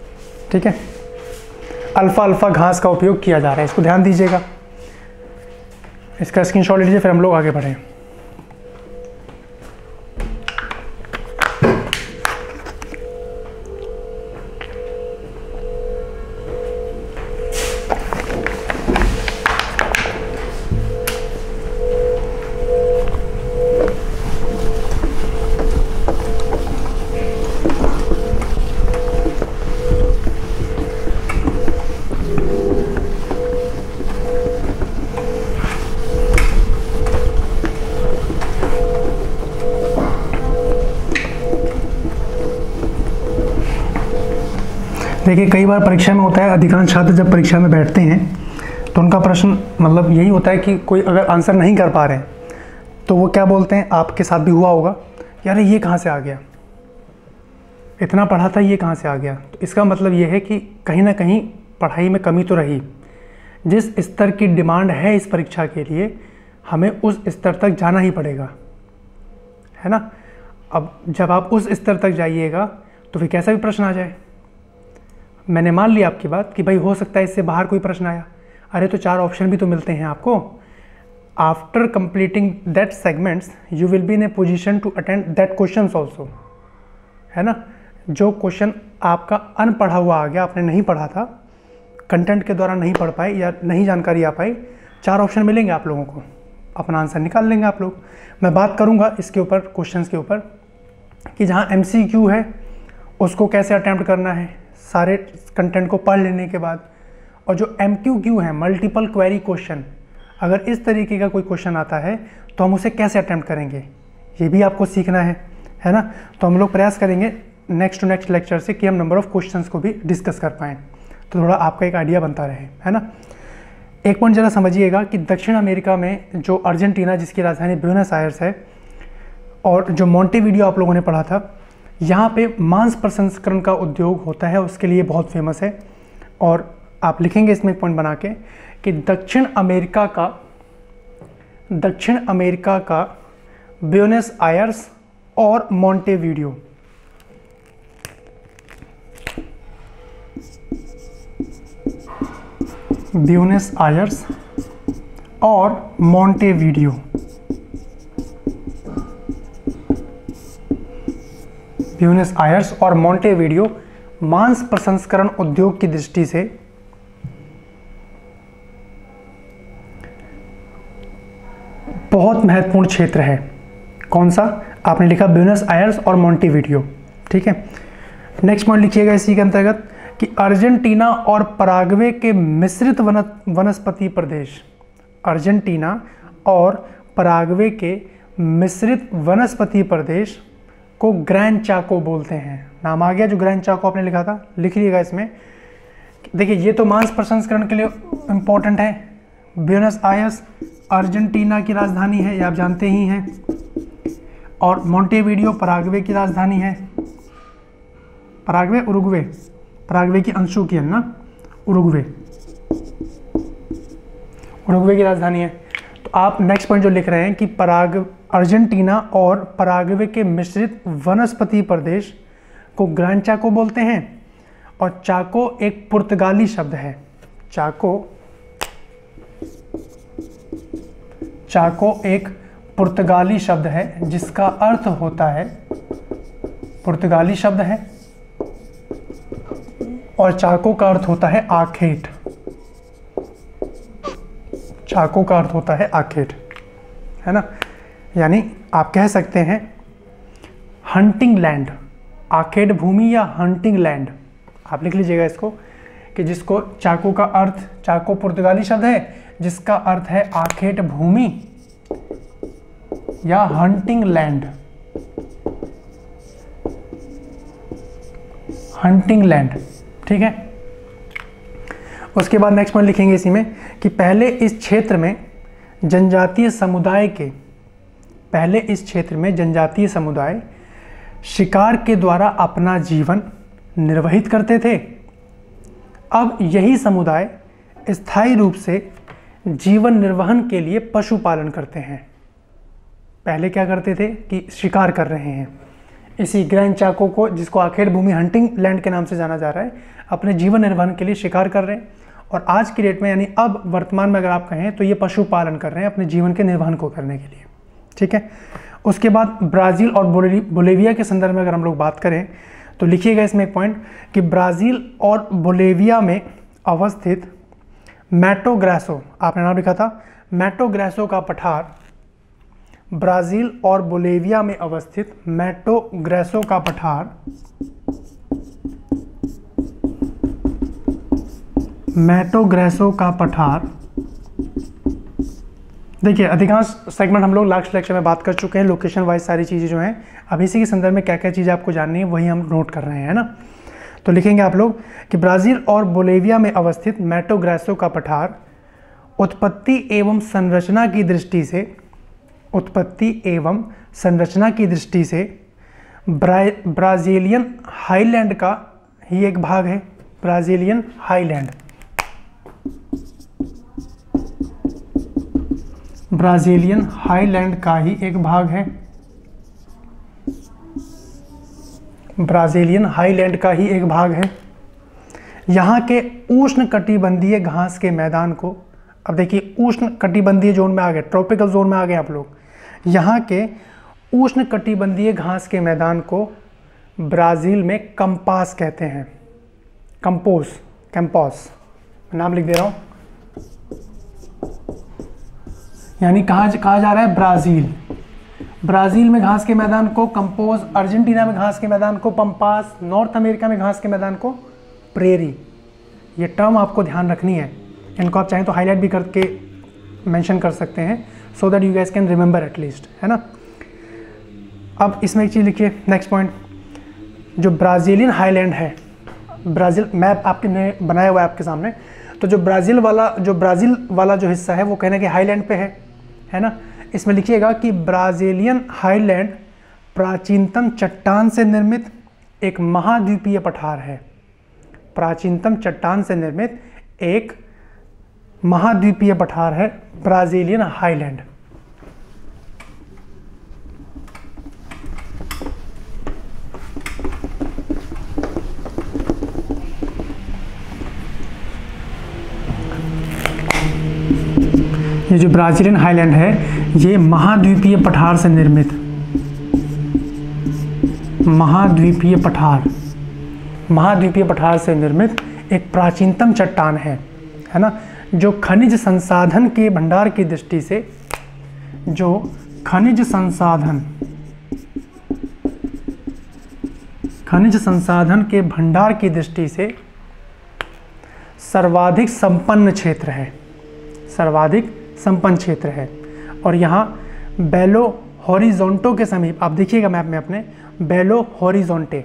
ठीक है, अल्फा अल्फा घास का उपयोग किया जा रहा है, इसको ध्यान दीजिएगा। इसका स्क्रीनशॉट ले लीजिए, फिर हम लोग आगे बढ़ें। देखिए, कई बार परीक्षा में होता है, अधिकांश छात्र जब परीक्षा में बैठते हैं तो उनका प्रश्न मतलब यही होता है कि कोई अगर आंसर नहीं कर पा रहे हैं तो वो क्या बोलते हैं, आपके साथ भी हुआ होगा, यार ये कहाँ से आ गया, इतना पढ़ा था ये कहाँ से आ गया। तो इसका मतलब ये है कि कहीं ना कहीं पढ़ाई में कमी तो रही। जिस स्तर की डिमांड है इस परीक्षा के लिए, हमें उस स्तर तक जाना ही पड़ेगा, है ना। अब जब आप उस स्तर तक जाइएगा तो फिर कैसा भी प्रश्न आ जाए। मैंने मान लिया आपकी बात कि भाई हो सकता है इससे बाहर कोई प्रश्न आया, अरे तो चार ऑप्शन भी तो मिलते हैं आपको। After completing that segments you will be in a position to attend that question also, है ना। जो क्वेश्चन आपका अनपढ़ा हुआ आ गया, आपने नहीं पढ़ा था, कंटेंट के द्वारा नहीं पढ़ पाए या नहीं जानकारी आ पाई, चार ऑप्शन मिलेंगे आप लोगों को, अपना आंसर निकाल लेंगे आप लोग। मैं बात करूँगा इसके ऊपर, क्वेश्चंस के ऊपर, कि जहाँ एम सी क्यू है उसको कैसे अटैम्प्ट करना है सारे कंटेंट को पढ़ लेने के बाद, और जो एम क्यू क्यू है, मल्टीपल क्वेरी क्वेश्चन, अगर इस तरीके का कोई क्वेश्चन आता है तो हम उसे कैसे अटैम्प्ट करेंगे, ये भी आपको सीखना है, है ना। तो हम लोग प्रयास करेंगे नेक्स्ट टू नेक्स्ट लेक्चर से कि हम नंबर ऑफ़ क्वेश्चंस को भी डिस्कस कर पाएँ, तो थोड़ा आपका एक आइडिया बनता रहे, है ना। एक पॉइंट ज़रा समझिएगा कि दक्षिण अमेरिका में जो अर्जेंटीना, जिसकी राजधानी ब्यूनस आयर्स है, और जो मोंटेवीडियो आप लोगों ने पढ़ा था, यहाँ पे मांस प्रसंस्करण का उद्योग होता है, उसके लिए बहुत फेमस है। और आप लिखेंगे इसमें एक पॉइंट बना के कि दक्षिण अमेरिका का दक्षिण अमेरिका का ब्यूनस आयर्स और मोंटेवीडियो, ब्यूनस आयर्स और मोंटेवीडियो, ब्यूनस आयर्स और मोंटेवीडियो मांस प्रसंस्करण उद्योग की दृष्टि से बहुत महत्वपूर्ण क्षेत्र है। कौन सा? आपने लिखा ब्यूनस आयर्स और मोंटेवीडियो, ठीक है। नेक्स्ट पॉइंट लिखिएगा इसी के अंतर्गत कि अर्जेंटीना और पराग्वे के मिश्रित वन वनस्पति प्रदेश, अर्जेंटीना और पराग्वे के मिश्रित वनस्पति प्रदेश को ग्रैंड चाको बोलते हैं। नाम आ गया जो ग्रैंड चाको आपने लिखा था, लिख लीजिएगा इसमें। देखिए, ये तो मांस प्रसंस्करण के लिए इम्पोर्टेंट है। ब्यूनस आयर्स अर्जेंटीना की राजधानी है, ये आप जानते ही हैं, और मोंटेवीडियो पराग्वे की राजधानी है। पराग्वे उरुग्वे, पराग्वे की अंशु की है ना, उरुग्वे उरुग्वे की राजधानी है। तो आप नेक्स्ट पॉइंट जो लिख रहे हैं कि पराग अर्जेंटीना और पराग्वे के मिश्रित वनस्पति प्रदेश को ग्रैंड चाको बोलते हैं, और चाको एक पुर्तगाली शब्द है। चाको चाको एक पुर्तगाली शब्द है जिसका अर्थ होता है, पुर्तगाली शब्द है, और चाको का अर्थ होता है आखेट। चाको का अर्थ होता है आखेट, है ना। यानी आप कह सकते हैं हंटिंग लैंड, आखेट भूमि या हंटिंग लैंड, आप लिख लीजिएगा इसको, कि जिसको चाको का अर्थ, चाको पुर्तगाली शब्द है जिसका अर्थ है आखेट भूमि या हंटिंग लैंड, हंटिंग लैंड, ठीक है। उसके बाद नेक्स्ट पॉइंट लिखेंगे इसी में कि पहले इस क्षेत्र में जनजातीय समुदाय के पहले इस क्षेत्र में जनजातीय समुदाय शिकार के द्वारा अपना जीवन निर्वहित करते थे। अब यही समुदाय स्थायी रूप से जीवन निर्वहन के लिए पशुपालन करते हैं। पहले क्या करते थे कि शिकार कर रहे हैं, इसी ग्रैंड चाको को, जिसको आखेट भूमि हंटिंग लैंड के नाम से जाना जा रहा है, अपने जीवन निर्वहन के लिए शिकार कर रहे हैं, और आज की डेट में यानी अब वर्तमान में अगर आप कहें तो ये पशुपालन कर रहे हैं अपने जीवन के निर्वहन को करने के लिए, ठीक है। उसके बाद ब्राज़ील और बोलेविया के संदर्भ में अगर हम लोग बात करें तो लिखिएगा इसमें एक पॉइंट कि ब्राज़ील और बोलेविया में अवस्थित मैटो ग्रासो, आपने नाम लिखा था, मैटो ग्रासो का पठार, ब्राज़ील और बोलेविया में अवस्थित मैटो ग्रासो का पठार मैटो ग्रासो का पठार देखिए, अधिकांश सेगमेंट हम लोग लास्ट लेक्चर में बात कर चुके हैं, लोकेशन वाइज सारी चीज़ें जो हैं। अब इसी के संदर्भ में क्या क्या चीज़ें आपको जाननी है वही हम नोट कर रहे हैं ना। तो लिखेंगे आप लोग कि ब्राज़ील और बोलेविया में अवस्थित मैटो ग्रासो का पठार उत्पत्ति एवं संरचना की दृष्टि से उत्पत्ति एवं संरचना की दृष्टि से ब्रा ब्राज़ीलियन हाईलैंड का ही एक भाग है। ब्राज़ीलियन हाईलैंड ब्राज़ीलियन हाईलैंड का ही एक भाग है। ब्राज़ीलियन हाईलैंड का ही एक भाग है। यहाँ के उष्ण कटिबंधीय घास के मैदान को, अब देखिए उष्ण कटिबंधीय जोन में आ गए, ट्रॉपिकल जोन में आ गए आप लोग। यहाँ के उष्ण कटिबंधीय घास के मैदान को ब्राज़ील में कंपास कहते हैं। कंपोस कैंपस नाम लिख दे रहा हूँ, यानी कहाँ कहा जा रहा है ब्राज़ील। ब्राज़ील में घास के मैदान को कंपोज, अर्जेंटीना में घास के मैदान को पंपास, नॉर्थ अमेरिका में घास के मैदान को प्रेरी। ये टर्म आपको ध्यान रखनी है, इनको आप चाहें तो हाईलाइट भी करके मेंशन कर सकते हैं so that you guess can remember at least, है ना। अब इसमें एक चीज़ लिखिए, नेक्स्ट पॉइंट, जो ब्राज़ीलियन हाईलैंड है, ब्राज़ील मैप आपके ने बनाया हुआ है आपके सामने, तो जो ब्राज़ील वाला जो ब्राज़ील वाला जो हिस्सा है वो कहने के हाईलैंड पे है है ना। इसमें लिखिएगा कि ब्राज़ीलियन हाईलैंड प्राचीनतम चट्टान से निर्मित एक महाद्वीपीय पठार है। प्राचीनतम चट्टान से निर्मित एक महाद्वीपीय पठार है ब्राज़ीलियन हाईलैंड। ये जो ब्राज़ीलियन हाईलैंड है ये महाद्वीपीय पठार से निर्मित महाद्वीपीय पठार महाद्वीपीय पठार से निर्मित एक प्राचीनतम चट्टान है है ना, जो खनिज संसाधन के भंडार की दृष्टि से जो खनिज संसाधन खनिज संसाधन के भंडार की दृष्टि से सर्वाधिक संपन्न क्षेत्र है सर्वाधिक संपन्न क्षेत्र है। और यहाँ बेलो हॉरिजोंटो के समीप, आप देखिएगा मैप में अपने, बेलो हॉरिजोंटे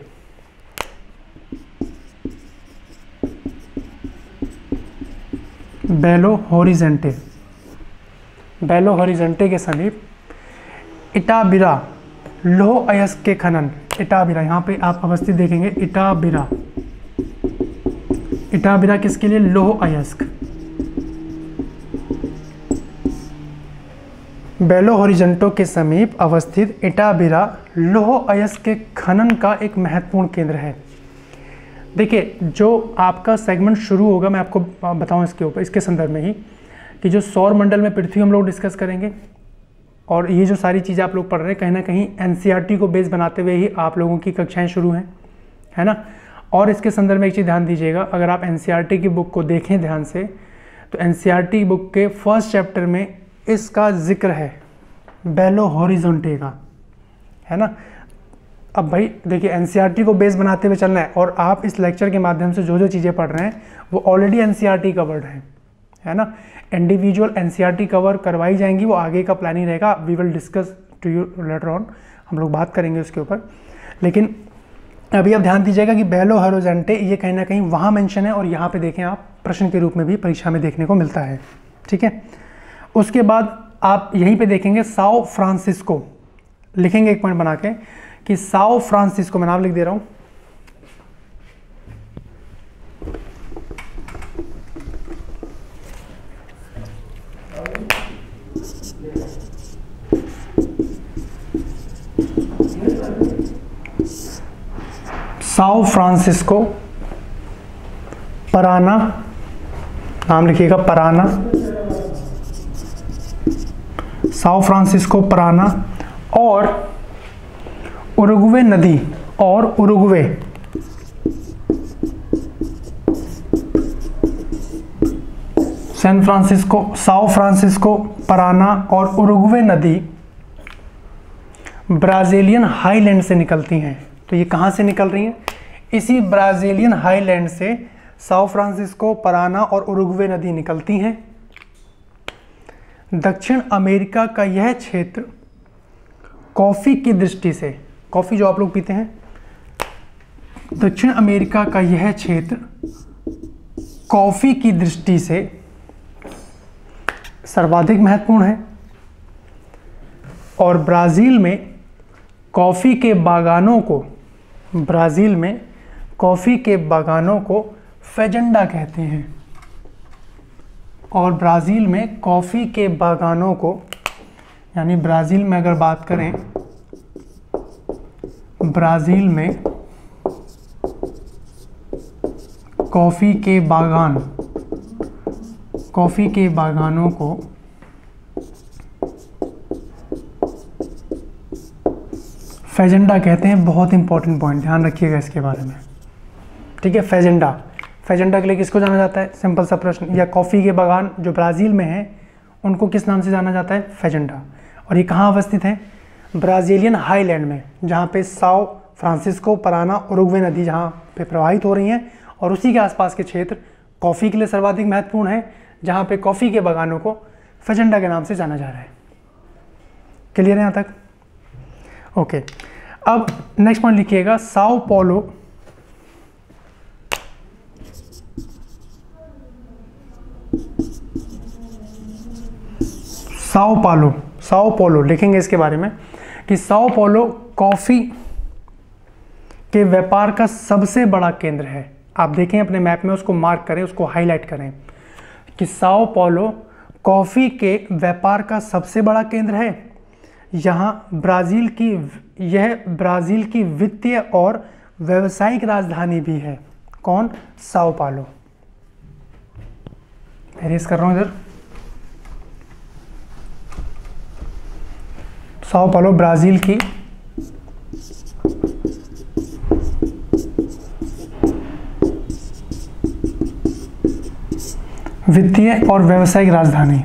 बेलो हॉरिजेंटे बेलो हॉरिजेंटे के समीप इटाबिरा लौह अयस्क के खनन, इटाबिरा यहाँ पे आप अवस्थित देखेंगे, इटाबिरा इटाबिरा किसके लिए, लौह अयस्क। बेलो हॉरिजोंटो के समीप अवस्थित इटाबिरा लौह अयस्क के खनन का एक महत्वपूर्ण केंद्र है। देखिए जो आपका सेगमेंट शुरू होगा, मैं आपको बताऊं इसके ऊपर, इसके संदर्भ में ही, कि जो सौर मंडल में पृथ्वी हम लोग डिस्कस करेंगे, और ये जो सारी चीज़ें आप लोग पढ़ रहे हैं कहीं ना कहीं एनसीईआरटी को बेस बनाते हुए ही आप लोगों की कक्षाएं शुरू हैं, है ना। और इसके संदर्भ में एक चीज़ ध्यान दीजिएगा, अगर आप एनसीईआरटी की बुक को देखें ध्यान से तो एनसीईआरटी बुक के फर्स्ट चैप्टर में इसका जिक्र है, बेलो हॉरिजोंटे का, है ना। अब भाई देखिए एनसीईआरटी को बेस बनाते हुए चलना है, और आप इस लेक्चर के माध्यम से जो जो चीज़ें पढ़ रहे हैं वो ऑलरेडी एनसीईआरटी कवर्ड है, है ना। इंडिविजुअल एनसीईआरटी कवर करवाई जाएंगी, वो आगे का प्लानिंग रहेगा, we will discuss to you later on, हम लोग बात करेंगे उसके ऊपर। लेकिन अभी आप ध्यान दीजिएगा कि बेलो हॉरिजोंटे ये कहीं ना कहीं वहाँ मेंशन है, और यहाँ पे देखें आप प्रश्न के रूप में भी परीक्षा में देखने को मिलता है, ठीक है। उसके बाद आप यहीं पे देखेंगे साओ फ्रांसिस्को, लिखेंगे एक पॉइंट बना के कि साओ फ्रांसिस्को, मैं नाम लिख दे रहा हूँ, साओ फ्रांसिस्को, पराना नाम लिखिएगा पराना, साओ फ्रांसिस्को पराना, और उरुग्वे नदी, और Uruguay San Francisco, Sao Francisco Parana और उरुग्वे नदी ब्राज़ीलियन हाईलैंड से निकलती हैं। तो ये कहाँ से निकल रही हैं? इसी ब्राज़ीलियन हाईलैंड से साओ फ्रांसिस्को पराना और उरुग्वे नदी निकलती हैं। दक्षिण अमेरिका का यह क्षेत्र कॉफ़ी की दृष्टि से, कॉफ़ी जो आप लोग पीते हैं, दक्षिण अमेरिका का यह क्षेत्र कॉफ़ी की दृष्टि से सर्वाधिक महत्वपूर्ण है और ब्राज़ील में कॉफ़ी के बागानों को, ब्राज़ील में कॉफ़ी के बागानों को फेजेंडा कहते हैं। और ब्राज़ील में कॉफ़ी के बागानों को, यानी ब्राज़ील में अगर बात करें, ब्राज़ील में कॉफ़ी के बागान, कॉफ़ी के बागानों को फेजेंडा कहते हैं। बहुत इंपॉर्टेंट पॉइंट, ध्यान रखिएगा इसके बारे में, ठीक है। फेजेंडा, फेजेंडा के लिए किसको जाना जाता है? सिंपल सा प्रश्न। या कॉफ़ी के बागान जो ब्राज़ील में हैं उनको किस नाम से जाना जाता है? फेजेंडा। और ये कहाँ अवस्थित है? ब्राज़ीलियन हाईलैंड में, जहाँ पे साओ फ्रांसिस्को पराना उरुग्वे नदी जहाँ पे प्रवाहित हो रही हैं, और उसी के आसपास के क्षेत्र कॉफ़ी के लिए सर्वाधिक महत्वपूर्ण है, जहाँ पे कॉफ़ी के बागानों को फेजेंडा के नाम से जाना जा रहा है। क्लियर है यहाँ तक? ओके। अब नेक्स्ट पॉइंट लिखिएगा, Sao Paulo Sao Paulo, Sao Paulo लिखेंगे इसके बारे में कि साओ पोलो कॉफ़ी के व्यापार का सबसे बड़ा केंद्र है। आप देखें अपने मैप में, उसको मार्क करें, उसको हाईलाइट करें कि साओ पोलो कॉफ़ी के व्यापार का सबसे बड़ा केंद्र है। यहाँ ब्राज़ील की, यह ब्राज़ील की वित्तीय और व्यावसायिक राजधानी भी है। कौन? साओ पालो। एरेज कर रहा हूँ इधर। साओ पालो ब्राज़ील की वित्तीय और व्यावसायिक राजधानी,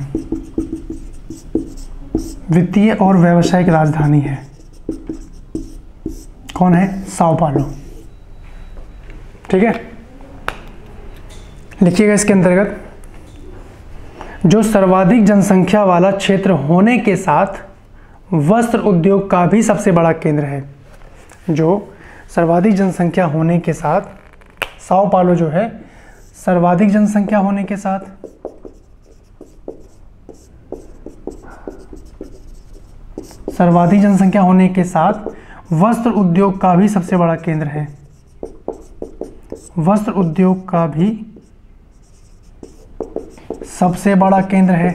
वित्तीय और व्यावसायिक राजधानी है। कौन है? साओ पालो। ठीक है, लिखिएगा इसके अंतर्गत, जो सर्वाधिक जनसंख्या वाला क्षेत्र होने के साथ वस्त्र उद्योग का भी सबसे बड़ा केंद्र है। जो सर्वाधिक जनसंख्या होने के साथ, साओ पालो जो है सर्वाधिक जनसंख्या होने के साथ सर्वाधिक जनसंख्या होने के साथ वस्त्र उद्योग का भी सबसे बड़ा केंद्र है। वस्त्र उद्योग का भी सबसे बड़ा केंद्र है।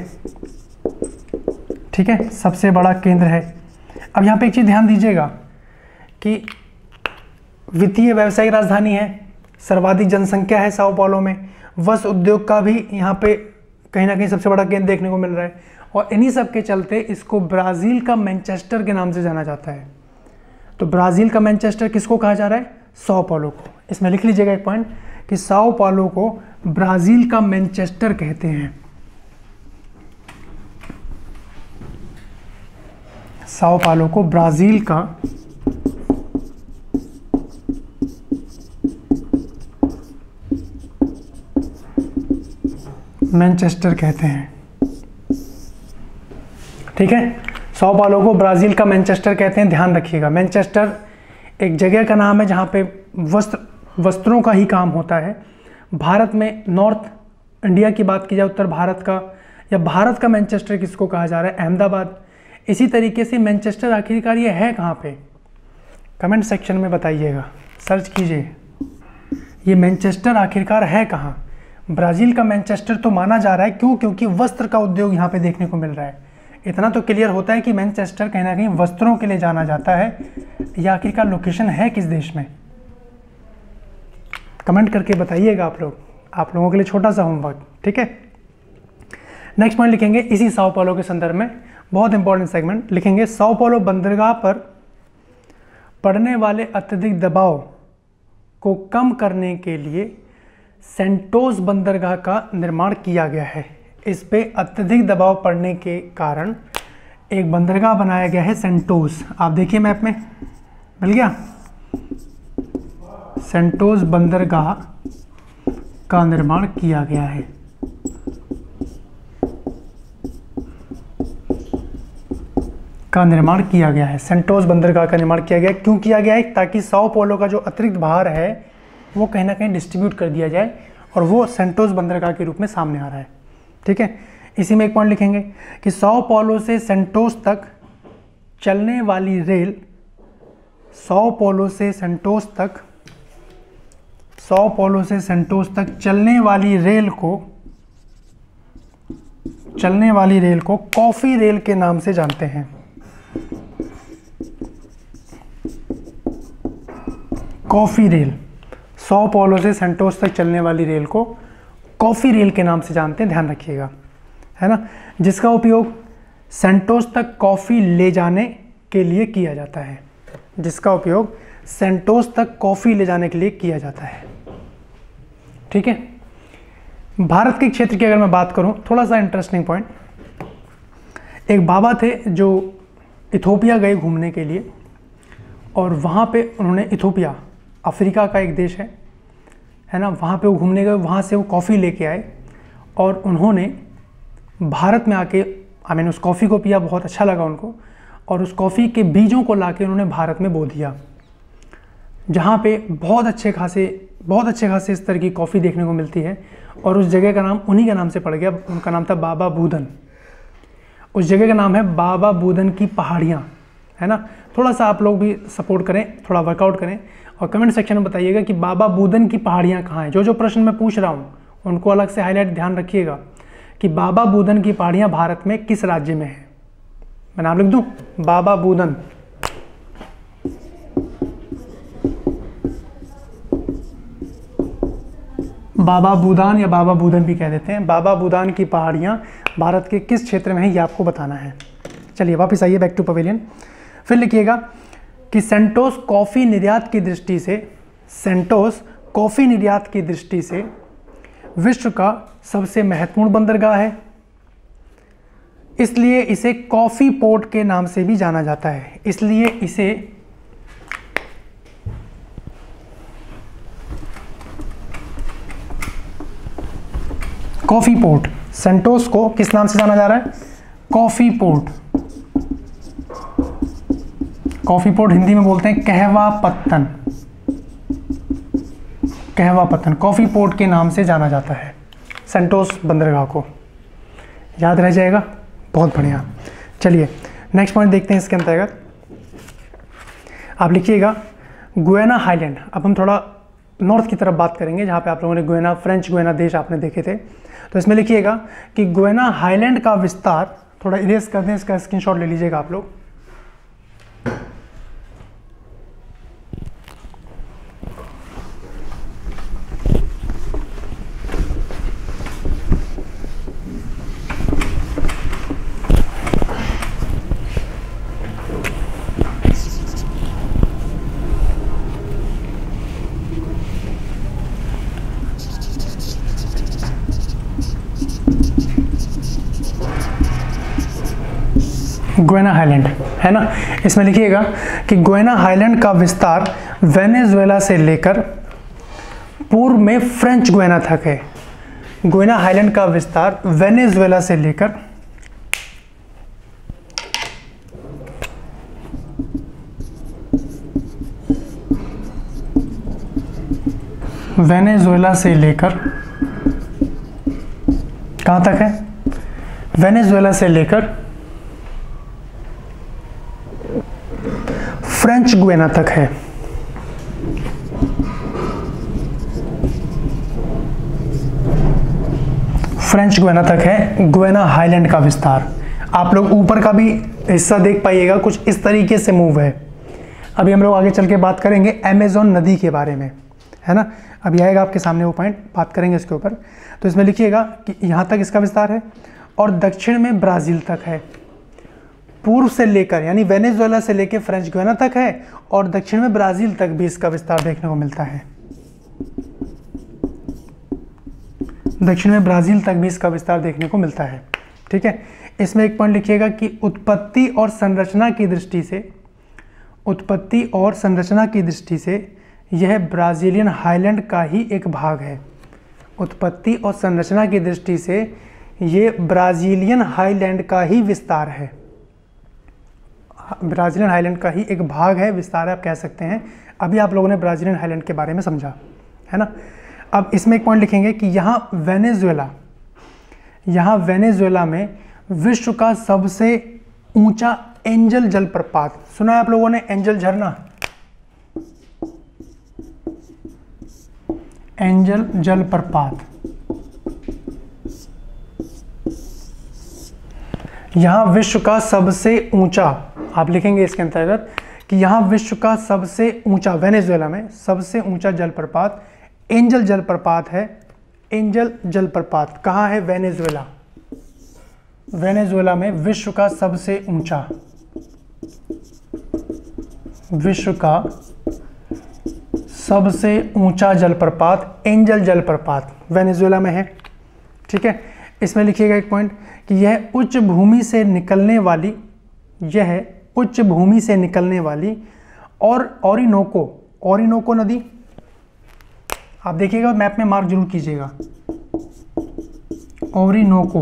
ठीक है, सबसे बड़ा केंद्र है। अब यहाँ पे एक चीज़ ध्यान दीजिएगा कि वित्तीय व्यावसायिक राजधानी है, सर्वाधिक जनसंख्या है साओ पालो में, वस्त्र उद्योग का भी यहाँ पे कहीं ना कहीं सबसे बड़ा केंद्र देखने को मिल रहा है, और इन्हीं सब के चलते इसको ब्राज़ील का मैनचेस्टर के नाम से जाना जाता है। तो ब्राज़ील का मैनचेस्टर किसको कहा जा रहा है? साओ पालो को। इसमें लिख लीजिएगा एक पॉइंट कि साओ पालो को ब्राज़ील का मैनचेस्टर कहते हैं। साओ पालो को ब्राज़ील का मैनचेस्टर कहते हैं। ठीक है, साओ पालो को ब्राज़ील का मैनचेस्टर कहते हैं। ध्यान रखिएगा, मैनचेस्टर एक जगह का नाम है जहाँ पे वस्त्र वस्त्रों का ही काम होता है। भारत में नॉर्थ इंडिया की बात की जाए, उत्तर भारत का या भारत का मैनचेस्टर किसको कहा जा रहा है? अहमदाबाद। इसी तरीके से मैनचेस्टर आखिरकार ये है कहाँ पे? कमेंट सेक्शन में बताइएगा, सर्च कीजिए ये मैनचेस्टर आखिरकार है कहाँ। ब्राज़ील का मैनचेस्टर तो माना जा रहा है, क्यों? क्योंकि वस्त्र का उद्योग यहाँ पे देखने को मिल रहा है। इतना तो क्लियर होता है कि मैनचेस्टर कहीं ना कहीं वस्त्रों के लिए जाना जाता है। यह आखिरकार लोकेशन है किस देश में? कमेंट करके बताइएगा आप लोग। आप लोगों के लिए छोटा सा होमवर्क, ठीक है। नेक्स्ट पॉइंट लिखेंगे इसी साओ पाउलो के संदर्भ में, बहुत इंपॉर्टेंट सेगमेंट लिखेंगे। साओ पाउलो बंदरगाह पर पड़ने वाले अत्यधिक दबाव को कम करने के लिए सेंटोस बंदरगाह का निर्माण किया गया है। इस पे अत्यधिक दबाव पड़ने के कारण एक बंदरगाह बनाया गया है सेंटोस। आप देखिए मैप में मिल गया, सेंटोस बंदरगाह का निर्माण किया गया है। का निर्माण किया गया है सेंटोस बंदरगाह का निर्माण किया गया है। क्यों किया गया है? ताकि साओ पाउलो का जो अतिरिक्त भार है वो कहीं ना कहीं डिस्ट्रीब्यूट कर दिया जाए, और वो सेंटोस बंदरगाह के रूप में सामने आ रहा है, ठीक है। इसी में एक पॉइंट लिखेंगे कि साओ पाउलो से सेंटोस तक चलने वाली रेल, साओ पाउलो से सेंटोस तक साओ पाउलो से सेंटोस तक चलने वाली रेल को चलने वाली रेल को कॉफी रेल के नाम से जानते हैं। कॉफी रेल, साओ पाउलो से सेंटोस तक चलने वाली रेल को कॉफी रेल के नाम से जानते हैं, ध्यान रखिएगा, है ना। जिसका उपयोग सेंटोस तक कॉफी ले जाने के लिए किया जाता है। जिसका उपयोग सेंटोस तक कॉफी ले जाने के लिए किया जाता है, ठीक है। भारत के क्षेत्र की अगर मैं बात करूं, थोड़ा सा इंटरेस्टिंग पॉइंट, एक बाबा थे जो इथोपिया गए घूमने के लिए, और वहाँ पे उन्होंने, इथोपिया अफ्रीका का एक देश है है ना, वहाँ पे वो घूमने गए, वहाँ से वो कॉफ़ी लेके आए और उन्होंने भारत में आके, आई मीन उस कॉफ़ी को पिया, बहुत अच्छा लगा उनको, और उस कॉफ़ी के बीजों को लाके उन्होंने भारत में बो दिया, जहाँ पे बहुत अच्छे खासे बहुत अच्छे खासे इस तरह की कॉफ़ी देखने को मिलती है। और उस जगह का नाम उन्हीं का नाम से पड़ गया, उनका नाम था बाबा बूदन। उस जगह का नाम है बाबा बूदन की पहाड़ियाँ, है ना। थोड़ा सा आप लोग भी सपोर्ट करें, थोड़ा वर्कआउट करें, और कमेंट सेक्शन में बताइएगा कि बाबा बूदन की पहाड़ियाँ कहाँ हैं। जो जो प्रश्न मैं पूछ रहा हूँ उनको अलग से हाईलाइट ध्यान रखिएगा कि बाबा बूदन की पहाड़ियाँ भारत में किस राज्य में है। मैं नाम लिख दूँ, बाबा बूदन। बाबा बूदान या बाबा बूदन भी कह देते हैं। बाबा बूदान की पहाड़ियाँ भारत के किस क्षेत्र में है, ये आपको बताना है। चलिए वापस आइए बैक टू पवेलियन। फिर लिखिएगा कि सेंटोस कॉफ़ी निर्यात की दृष्टि से सेंटोस कॉफ़ी निर्यात की दृष्टि से विश्व का सबसे महत्वपूर्ण बंदरगाह है, इसलिए इसे कॉफ़ी पोर्ट के नाम से भी जाना जाता है। इसलिए इसे कॉफ़ी पोर्ट, सेंटोस को किस नाम से जाना जा रहा है? Coffee port. Coffee port Hindi में बोलते हैं कहवा पत्तन। कहवा पत्तन कॉफ़ी पोर्ट के नाम से जाना जाता है सेंटोस बंदरगाह को। याद रह जाएगा, बहुत बढ़िया। चलिए नेक्स्ट पॉइंट देखते हैं इसके अंतर्गत। आप लिखिएगा गुयाना हाईलैंड। अब हम थोड़ा नॉर्थ की तरफ बात करेंगे, जहाँ पे आप लोगों ने गुयाना, फ्रेंच गुयाना देश आपने देखे थे। तो इसमें लिखिएगा कि गुयाना हाईलैंड का विस्तार, थोड़ा इरेज कर दें, इसका स्क्रीनशॉट ले लीजिएगा आप लोग। गुयाना हाईलैंड, है ना। इसमें लिखिएगा कि गुयाना हाईलैंड का विस्तार वेनेजुएला से लेकर पूर्व में फ्रेंच गुयाना तक है। गुयाना हाईलैंड का विस्तार वेनेजुएला से लेकर वेनेजुएला से लेकर कहाँ तक है? वेनेजुएला से लेकर फ्रेंच गुयाना तक है। फ्रेंच गुयाना तक है गुयाना हाईलैंड का विस्तार। आप लोग ऊपर का भी हिस्सा देख पाइएगा, कुछ इस तरीके से मूव है। अभी हम लोग आगे चल के बात करेंगे अमेज़न नदी के बारे में, है ना। अभी आएगा आपके सामने वो पॉइंट, बात करेंगे इसके ऊपर। तो इसमें लिखिएगा कि यहाँ तक इसका विस्तार है और दक्षिण में ब्राज़ील तक है। पूर्व से लेकर यानी वेनेजुएला से लेकर फ्रेंच गुयाना तक है और दक्षिण में ब्राज़ील तक भी इसका विस्तार देखने को मिलता है। दक्षिण में ब्राज़ील तक भी इसका विस्तार देखने को मिलता है। ठीक है, इसमें एक पॉइंट लिखिएगा कि उत्पत्ति और संरचना की दृष्टि से उत्पत्ति और संरचना की दृष्टि से यह ब्राज़ीलियन हाईलैंड का ही एक भाग है। उत्पत्ति और संरचना की दृष्टि से ये ब्राज़ीलियन हाईलैंड का ही विस्तार है, ब्राज़ीलियन हाईलैंड का ही एक भाग है, विस्तार आप कह सकते हैं। अभी आप लोगों ने ब्राज़ीलियन हाईलैंड के बारे में समझा है ना। अब इसमें एक पॉइंट लिखेंगे कि यहाँ वेनेजुएला यहाँ वेनेजुएला में विश्व का सबसे ऊंचा एंजल जलप्रपात, सुना है आप लोगों ने एंजल झरना, एंजल जलप्रपात, यहाँ विश्व का सबसे ऊंचा, आप लिखेंगे इसके अंतर्गत कि यहाँ विश्व का सबसे ऊंचा, वेनेजुएला में सबसे ऊंचा जलप्रपात एंजल जलप्रपात है। एंजल जलप्रपात कहाँ है? वेनेजुएला। वेनेजुएला में विश्व का सबसे ऊंचा, विश्व का सबसे ऊंचा जलप्रपात एंजल जलप्रपात वेनेजुएला में है। ठीक है, इसमें लिखिएगा एक पॉइंट कि यह उच्च भूमि से निकलने वाली यह उच्च भूमि से निकलने वाली और ओरिनोको ओरिनोको नदी, आप देखिएगा मैप में मार्क जरूर कीजिएगा, ओरिनोको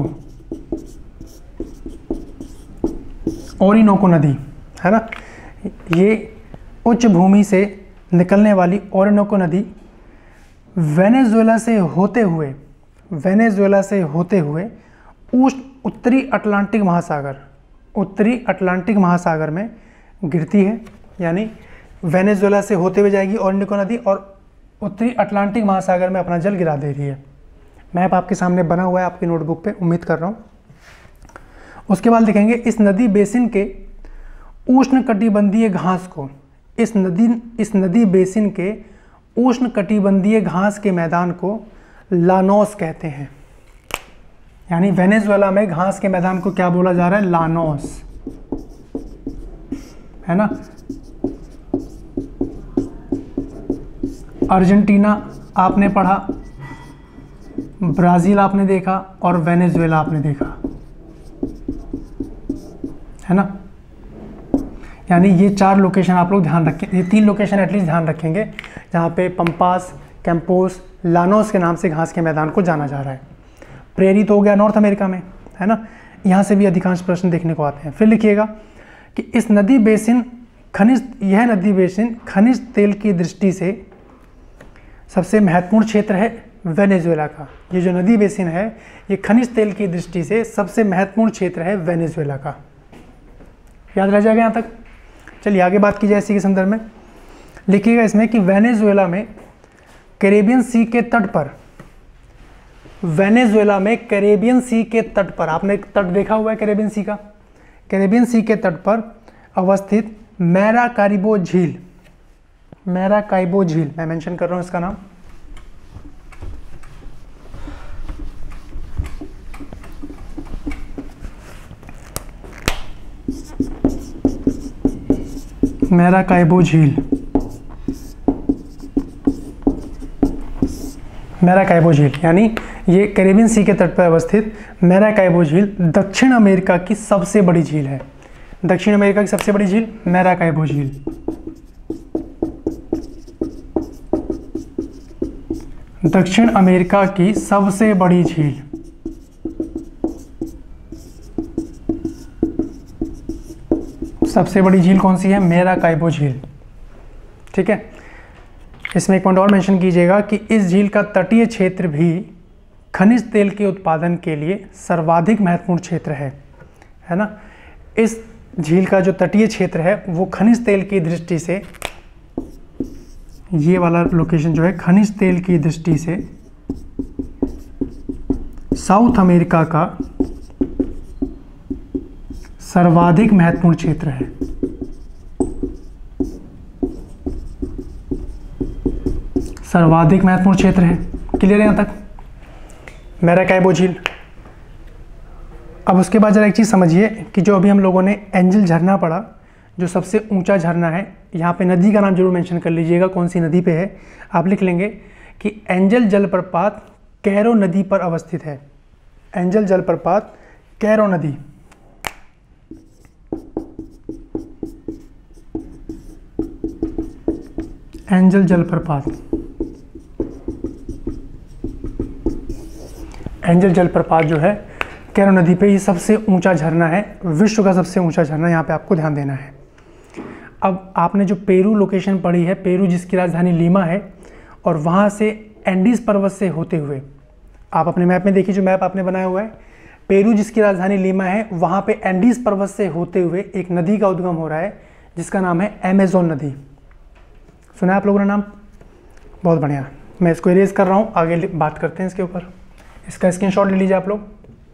ओरिनोको नदी है ना। ये उच्च भूमि से निकलने वाली ओरिनोको नदी वेनेजुएला से होते हुए वेनेजुएला से होते हुए उष्ण उत्तरी अटलांटिक महासागर उत्तरी अटलांटिक महासागर में गिरती है। यानी वेनेजुएला से होते हुए जाएगी ओरिनोको नदी और उत्तरी अटलांटिक महासागर में अपना जल गिरा दे रही है। मैप आपके सामने बना हुआ है आपकी नोटबुक पे, उम्मीद कर रहा हूँ। उसके बाद लिखेंगे इस नदी बेसिन के उष्ण कटिबंधीय घास को इस नदी इस नदी बेसिन के उष्ण कटिबंधीय घास के मैदान को लानोस कहते हैं। यानी वेनेजुएला में घास के मैदान को क्या बोला जा रहा है? लानोस, है ना। अर्जेंटीना आपने पढ़ा, ब्राज़ील आपने देखा और वेनेजुएला आपने देखा, है ना। यानी ये चार लोकेशन आप लोग ध्यान रखें, ये तीन लोकेशन एटलीस्ट ध्यान रखेंगे जहाँ पे पंपास, कैंपोस, लानोस के नाम से घास के मैदान को जाना जा रहा है। प्रेरी तो हो गया नॉर्थ अमेरिका में, है ना, यहाँ से भी अधिकांश प्रश्न देखने को आते हैं। फिर लिखिएगा कि इस नदी बेसिन खनिज यह नदी बेसिन खनिज तेल की दृष्टि से सबसे महत्वपूर्ण क्षेत्र है वेनेजुएला का। ये जो नदी बेसिन है ये खनिज तेल की दृष्टि से सबसे महत्वपूर्ण क्षेत्र है वेनेजुएला का। याद रह जाएगा यहाँ तक। चलिए आगे बात की जाए इसी के संदर्भ में। लिखिएगा इसमें कि वेनेजुएला में कैरेबियन सी के तट पर वेनेजुएला में कैरेबियन सी के तट पर, आपने तट देखा हुआ है कैरेबियन सी का, कैरेबियन सी के तट पर अवस्थित मैराकाइबो झील, मैराकाइबो झील मैं मेंशन कर रहा हूं इसका नाम, मैराकाइबो झील, मैराकाइबो झील यानी ये कैरेबियन सी के तट पर अवस्थित मैराकाइबो झील दक्षिण अमेरिका की सबसे बड़ी झील है। दक्षिण अमेरिका की सबसे बड़ी झील मैराकाइबो झील। दक्षिण अमेरिका की सबसे बड़ी झील, सबसे बड़ी झील कौन सी है? मैराकाइबो झील। ठीक है, इसमें एक पॉइंट और मेंशन कीजिएगा कि इस झील का तटीय क्षेत्र भी खनिज तेल के उत्पादन के लिए सर्वाधिक महत्वपूर्ण क्षेत्र है, है ना। इस झील का जो तटीय क्षेत्र है वो खनिज तेल की दृष्टि से, ये वाला लोकेशन जो है खनिज तेल की दृष्टि से साउथ अमेरिका का सर्वाधिक महत्वपूर्ण क्षेत्र है। सर्वाधिक महत्वपूर्ण क्षेत्र है। क्लियर है यहाँ तक? मैराकाइबो झील। अब उसके बाद जरा एक चीज़ समझिए कि जो अभी हम लोगों ने एंजल झरना पढ़ा, जो सबसे ऊंचा झरना है, यहाँ पे नदी का नाम जरूर मेंशन कर लीजिएगा कौन सी नदी पे है। आप लिख लेंगे कि एंजल जलप्रपात कैरो नदी पर अवस्थित है। एंजल जलप्रपात कैरो नदी। एंजल जलप्रपात एंजल जलप्रपात जो है कैरो नदी पे, ये सबसे ऊंचा झरना है, विश्व का सबसे ऊंचा झरना। यहाँ पे आपको ध्यान देना है। अब आपने जो पेरू लोकेशन पढ़ी है, पेरू जिसकी राजधानी लीमा है, और वहाँ से एंडीज पर्वत से होते हुए, आप अपने मैप में देखिए जो मैप आपने बनाया हुआ है, पेरू जिसकी राजधानी लीमा है, वहाँ पे एंडीज पर्वत से होते हुए एक नदी का उद्गम हो रहा है जिसका नाम है अमेज़न नदी। सुना है आप लोगों ने नाम? बहुत बढ़िया। मैं इसको इरेज कर रहा हूँ, आगे बात करते हैं इसके ऊपर। इसका स्क्रीनशॉट ले लीजिए आप लोग।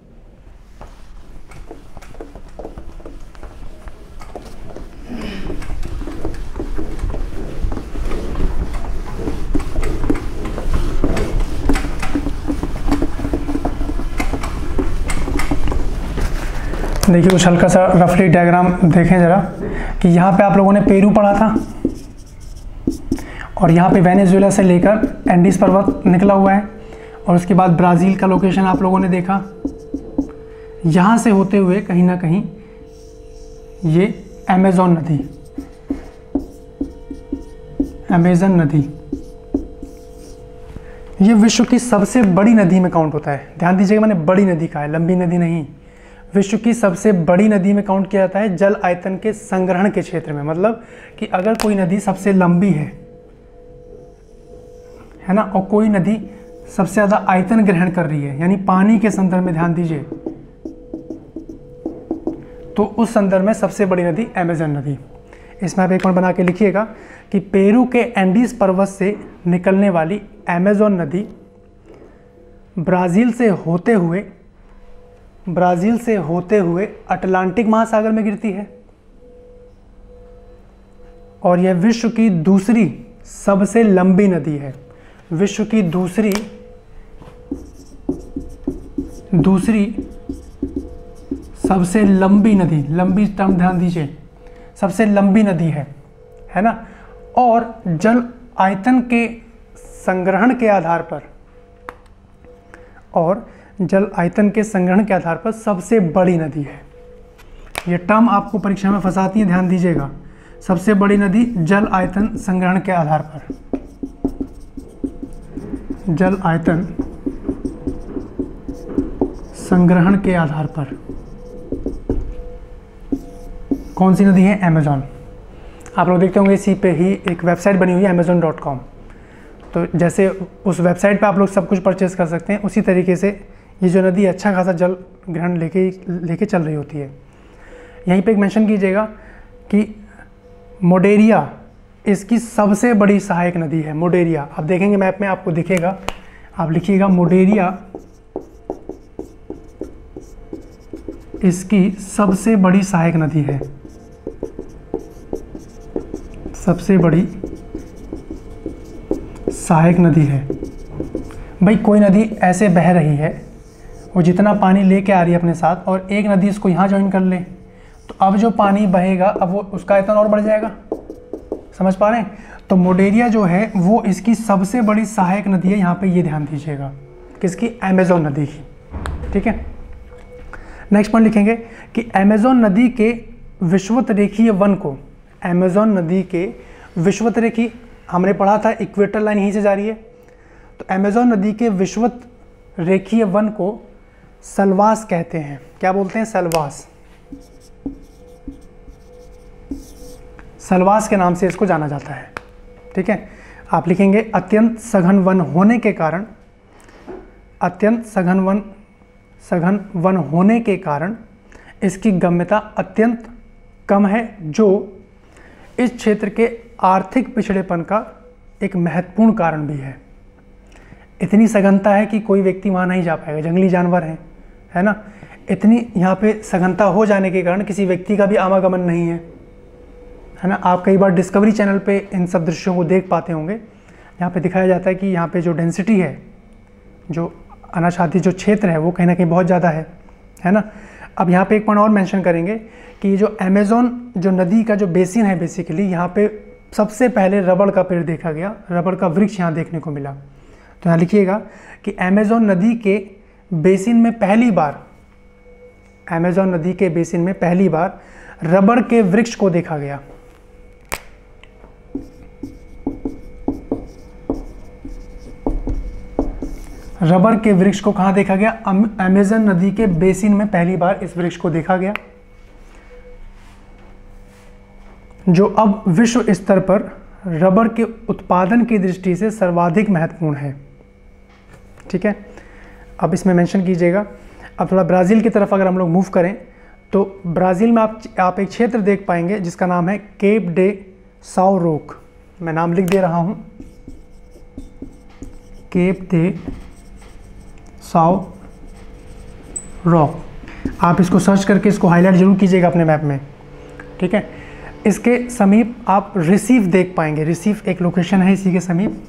देखिए कुछ हल्का सा रफली डायग्राम देखें ज़रा कि यहाँ पे आप लोगों ने पेरू पढ़ा था और यहाँ पे वेनेजुएला से लेकर एंडीज पर्वत निकला हुआ है, और उसके बाद ब्राज़ील का लोकेशन आप लोगों ने देखा। यहाँ से होते हुए कहीं ना कहीं ये अमेज़न नदी, अमेज़न नदी ये विश्व की सबसे बड़ी नदी में काउंट होता है। ध्यान दीजिएगा, मैंने बड़ी नदी कहा है, लंबी नदी नहीं। विश्व की सबसे बड़ी नदी में काउंट किया जाता है जल आयतन के संग्रहण के क्षेत्र में। मतलब कि अगर कोई नदी सबसे लंबी है है ना, और कोई नदी सबसे ज़्यादा आयतन ग्रहण कर रही है, यानी पानी के संदर्भ में ध्यान दीजिए, तो उस संदर्भ में सबसे बड़ी नदी अमेज़न नदी। इसमें आप एक पॉइंट बना के लिखिएगा कि पेरू के एंडीज पर्वत से निकलने वाली अमेज़न नदी ब्राज़ील से होते हुए ब्राज़ील से होते हुए अटलांटिक महासागर में गिरती है, और यह विश्व की दूसरी सबसे लंबी नदी है। विश्व की दूसरी दूसरी सबसे लंबी नदी, लंबी टर्म ध्यान दीजिए, सबसे लंबी नदी है है ना, और जल आयतन के संग्रहण के आधार पर और जल आयतन के संग्रहण के आधार पर सबसे बड़ी नदी है। ये टर्म आपको परीक्षा में फंसाती है, ध्यान दीजिएगा। सबसे बड़ी नदी जल आयतन संग्रहण के आधार पर, जल आयतन संग्रहण के आधार पर कौन सी नदी है? अमेज़न। आप लोग देखते होंगे इसी पे ही एक वेबसाइट बनी हुई है अमेज़न डॉट कॉम। तो जैसे उस वेबसाइट पे आप लोग सब कुछ परचेज कर सकते हैं, उसी तरीके से ये जो नदी अच्छा खासा जल ग्रहण लेके लेके चल रही होती है। यहीं पे एक मेंशन कीजिएगा कि मोडेरिया इसकी सबसे बड़ी सहायक नदी है। मोडेरिया आप देखेंगे मैप में आपको दिखेगा, आप लिखिएगा मोडेरिया इसकी सबसे बड़ी सहायक नदी है, सबसे बड़ी सहायक नदी है। भाई कोई नदी ऐसे बह रही है, वो जितना पानी लेके आ रही है अपने साथ, और एक नदी इसको यहाँ ज्वाइन कर ले, तो अब जो पानी बहेगा अब वो उसका आयतन और बढ़ जाएगा। समझ पा रहे हैं? तो मोडेरिया जो है वो इसकी सबसे बड़ी सहायक नदी है। यहाँ पे ये ध्यान दीजिएगा, किसकी? अमेज़न नदी की। ठीक है, नेक्स्ट पॉइंट लिखेंगे कि अमेज़न नदी के विषुवत रेखीय वन को, अमेज़न नदी के विषुवत रेखी हमने पढ़ा था, इक्वेटर लाइन यहीं से जा रही है, तो अमेज़न नदी के विषुवत रेखीय वन को सलवास कहते हैं। क्या बोलते हैं? सलवास। सलवास के नाम से इसको जाना जाता है। ठीक है, आप लिखेंगे अत्यंत सघन वन होने के कारण, अत्यंत सघन वन सघन वन होने के कारण इसकी गम्यता अत्यंत कम है, जो इस क्षेत्र के आर्थिक पिछड़ेपन का एक महत्वपूर्ण कारण भी है। इतनी सघनता है कि कोई व्यक्ति वहाँ नहीं जा पाएगा, जंगली जानवर हैं, है ना। इतनी यहाँ पे सघनता हो जाने के कारण किसी व्यक्ति का भी आवागमन नहीं है, है ना। आप कई बार डिस्कवरी चैनल पे इन सब दृश्यों को देख पाते होंगे, यहाँ पे दिखाया जाता है कि यहाँ पे जो डेंसिटी है, जो अनाच्छादित जो क्षेत्र है वो कहीं ना कहीं बहुत ज़्यादा है, है ना। अब यहाँ पे एक पॉइंट और मेंशन करेंगे कि जो अमेज़न जो नदी का जो बेसिन है, बेसिकली यहाँ पे सबसे पहले रबड़ का पेड़ देखा गया, रबड़ का वृक्ष यहाँ देखने को मिला। तो यहाँ लिखिएगा कि अमेज़न नदी के बेसिन में पहली बार, अमेज़न नदी के बेसिन में पहली बार रबड़ के वृक्ष को देखा गया। रबड़ के वृक्ष को कहाँ देखा गया? अमेज़न नदी के बेसिन में पहली बार इस वृक्ष को देखा गया, जो अब विश्व स्तर पर रबड़ के उत्पादन की दृष्टि से सर्वाधिक महत्वपूर्ण है। ठीक है, अब इसमें मेंशन कीजिएगा। अब थोड़ा ब्राज़ील की तरफ अगर हम लोग मूव करें तो ब्राज़ील में आप आप एक क्षेत्र देख पाएंगे जिसका नाम है केप डे साओ रोक। मैं नाम लिख दे रहा हूँ, केप डे साओ रॉक। आप इसको सर्च करके इसको हाईलाइट जरूर कीजिएगा अपने मैप में। ठीक है, इसके समीप आप रिसीफ देख पाएंगे। रिसीफ एक लोकेशन है इसी के समीप,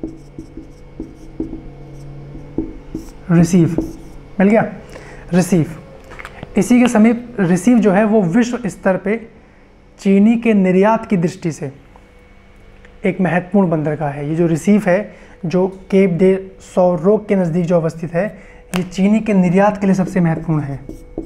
रिसीफ मिल गया। रिसीफ इसी के समीप, रिसीफ जो है वो विश्व स्तर पे चीनी के निर्यात की दृष्टि से एक महत्वपूर्ण बंदरगाह है। ये जो रिसीफ है जो केप डे साओ रोक के नज़दीक जो अवस्थित है, ये चीनी के निर्यात के लिए सबसे महत्वपूर्ण है।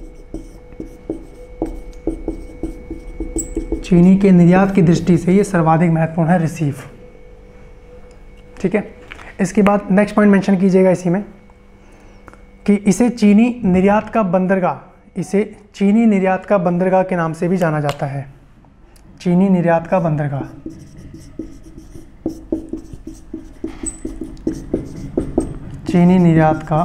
चीनी के निर्यात की दृष्टि से ये सर्वाधिक महत्वपूर्ण है रिसीफ। ठीक है, इसके बाद नेक्स्ट पॉइंट मेंशन कीजिएगा इसी में कि इसे चीनी निर्यात का बंदरगाह, इसे चीनी निर्यात का बंदरगाह के नाम से भी जाना जाता है। चीनी निर्यात का बंदरगाह, चीनी निर्यात का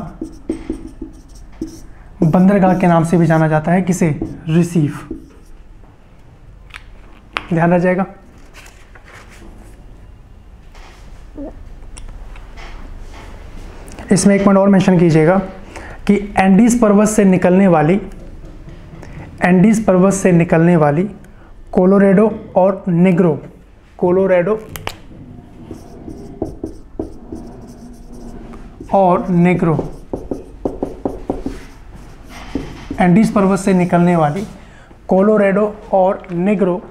बंदरगाह के नाम से भी जाना जाता है। किसे? रिसीफ। ध्यान रह जाएगा। इसमें एक पॉइंट और मेंशन कीजिएगा कि एंडीज पर्वत से निकलने वाली एंडीज पर्वत से निकलने वाली कोलोराडो और नेग्रो कोलोराडो और नेग्रो एंडीज पर्वत से निकलने वाली कोलोराडो और नेग्रो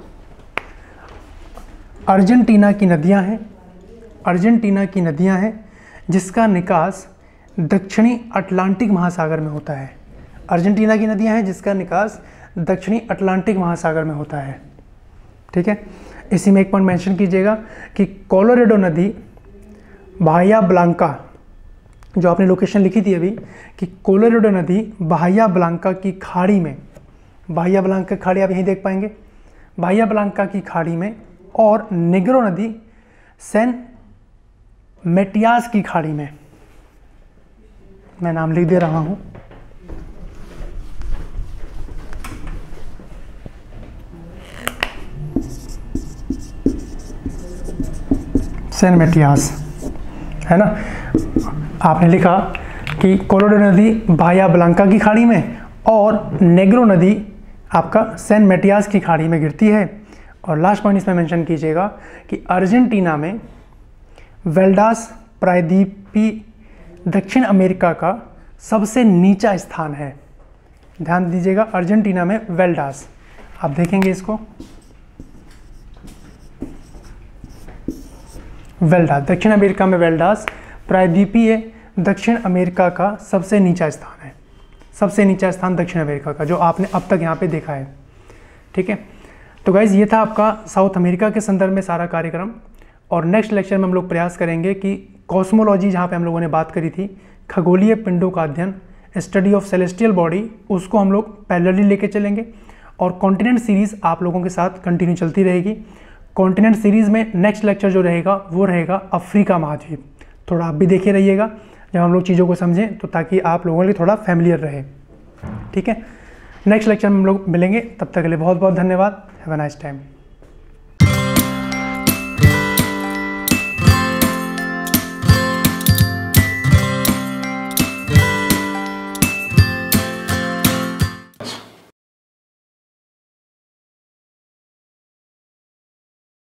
अर्जेंटीना की नदियां हैं। अर्जेंटीना की नदियां हैं जिसका निकास दक्षिणी अटलांटिक महासागर में होता है। अर्जेंटीना की नदियां हैं जिसका निकास दक्षिणी अटलांटिक महासागर में होता है। ठीक है, इसी में एक पॉइंट मेंशन कीजिएगा कि कोलोराडो नदी बाहिया ब्लांका, जो आपने लोकेशन लिखी थी अभी कि कोलोराडो नदी बाहिया ब्लांका की खाड़ी में, बाहिया ब्लांका की खाड़ी आप यहीं देख पाएंगे, बाहिया ब्लांका की खाड़ी में, और नेग्रो नदी सैन मेटियास की खाड़ी में। मैं नाम लिख दे रहा हूं, सैन मेटियास, है ना। आपने लिखा कि कोलोराडो नदी बाहिया ब्लांका की खाड़ी में और नेग्रो नदी आपका सैन मेटियास की खाड़ी में गिरती है। और लास्ट पॉइंट इसमें मेंशन कीजिएगा कि अर्जेंटीना में वेल्डास प्रायद्वीपी दक्षिण अमेरिका का सबसे नीचा स्थान है। ध्यान दीजिएगा, अर्जेंटीना में वेल्डास, आप देखेंगे इसको, वेल्डास दक्षिण अमेरिका में वेल्डास प्रायद्वीपीय दक्षिण अमेरिका का सबसे नीचा स्थान है। सबसे नीचा स्थान दक्षिण अमेरिका का जो आपने अब तक यहाँ पे देखा है। ठीक है, तो गाइज ये था आपका साउथ अमेरिका के संदर्भ में सारा कार्यक्रम। और नेक्स्ट लेक्चर में हम लोग प्रयास करेंगे कि कॉस्मोलॉजी, जहाँ पे हम लोगों ने बात करी थी खगोलीय पिंडों का अध्ययन, स्टडी ऑफ सेलेस्टियल बॉडी, उसको हम लोग पैरेलली लेके चलेंगे। और कॉन्टिनेंट सीरीज़ आप लोगों के साथ कंटिन्यू चलती रहेगी। कॉन्टिनेंट सीरीज़ में नेक्स्ट लेक्चर जो रहेगा वो रहेगा अफ्रीका महाद्वीप। थोड़ा आप भी देखे रहिएगा जब हम लोग चीज़ों को समझें, तो ताकि आप लोगों के लिए थोड़ा फैमिलियर रहे। ठीक है, नेक्स्ट लेक्चर में हम लोग मिलेंगे, तब तक के लिए बहुत बहुत धन्यवाद। Have a nice time.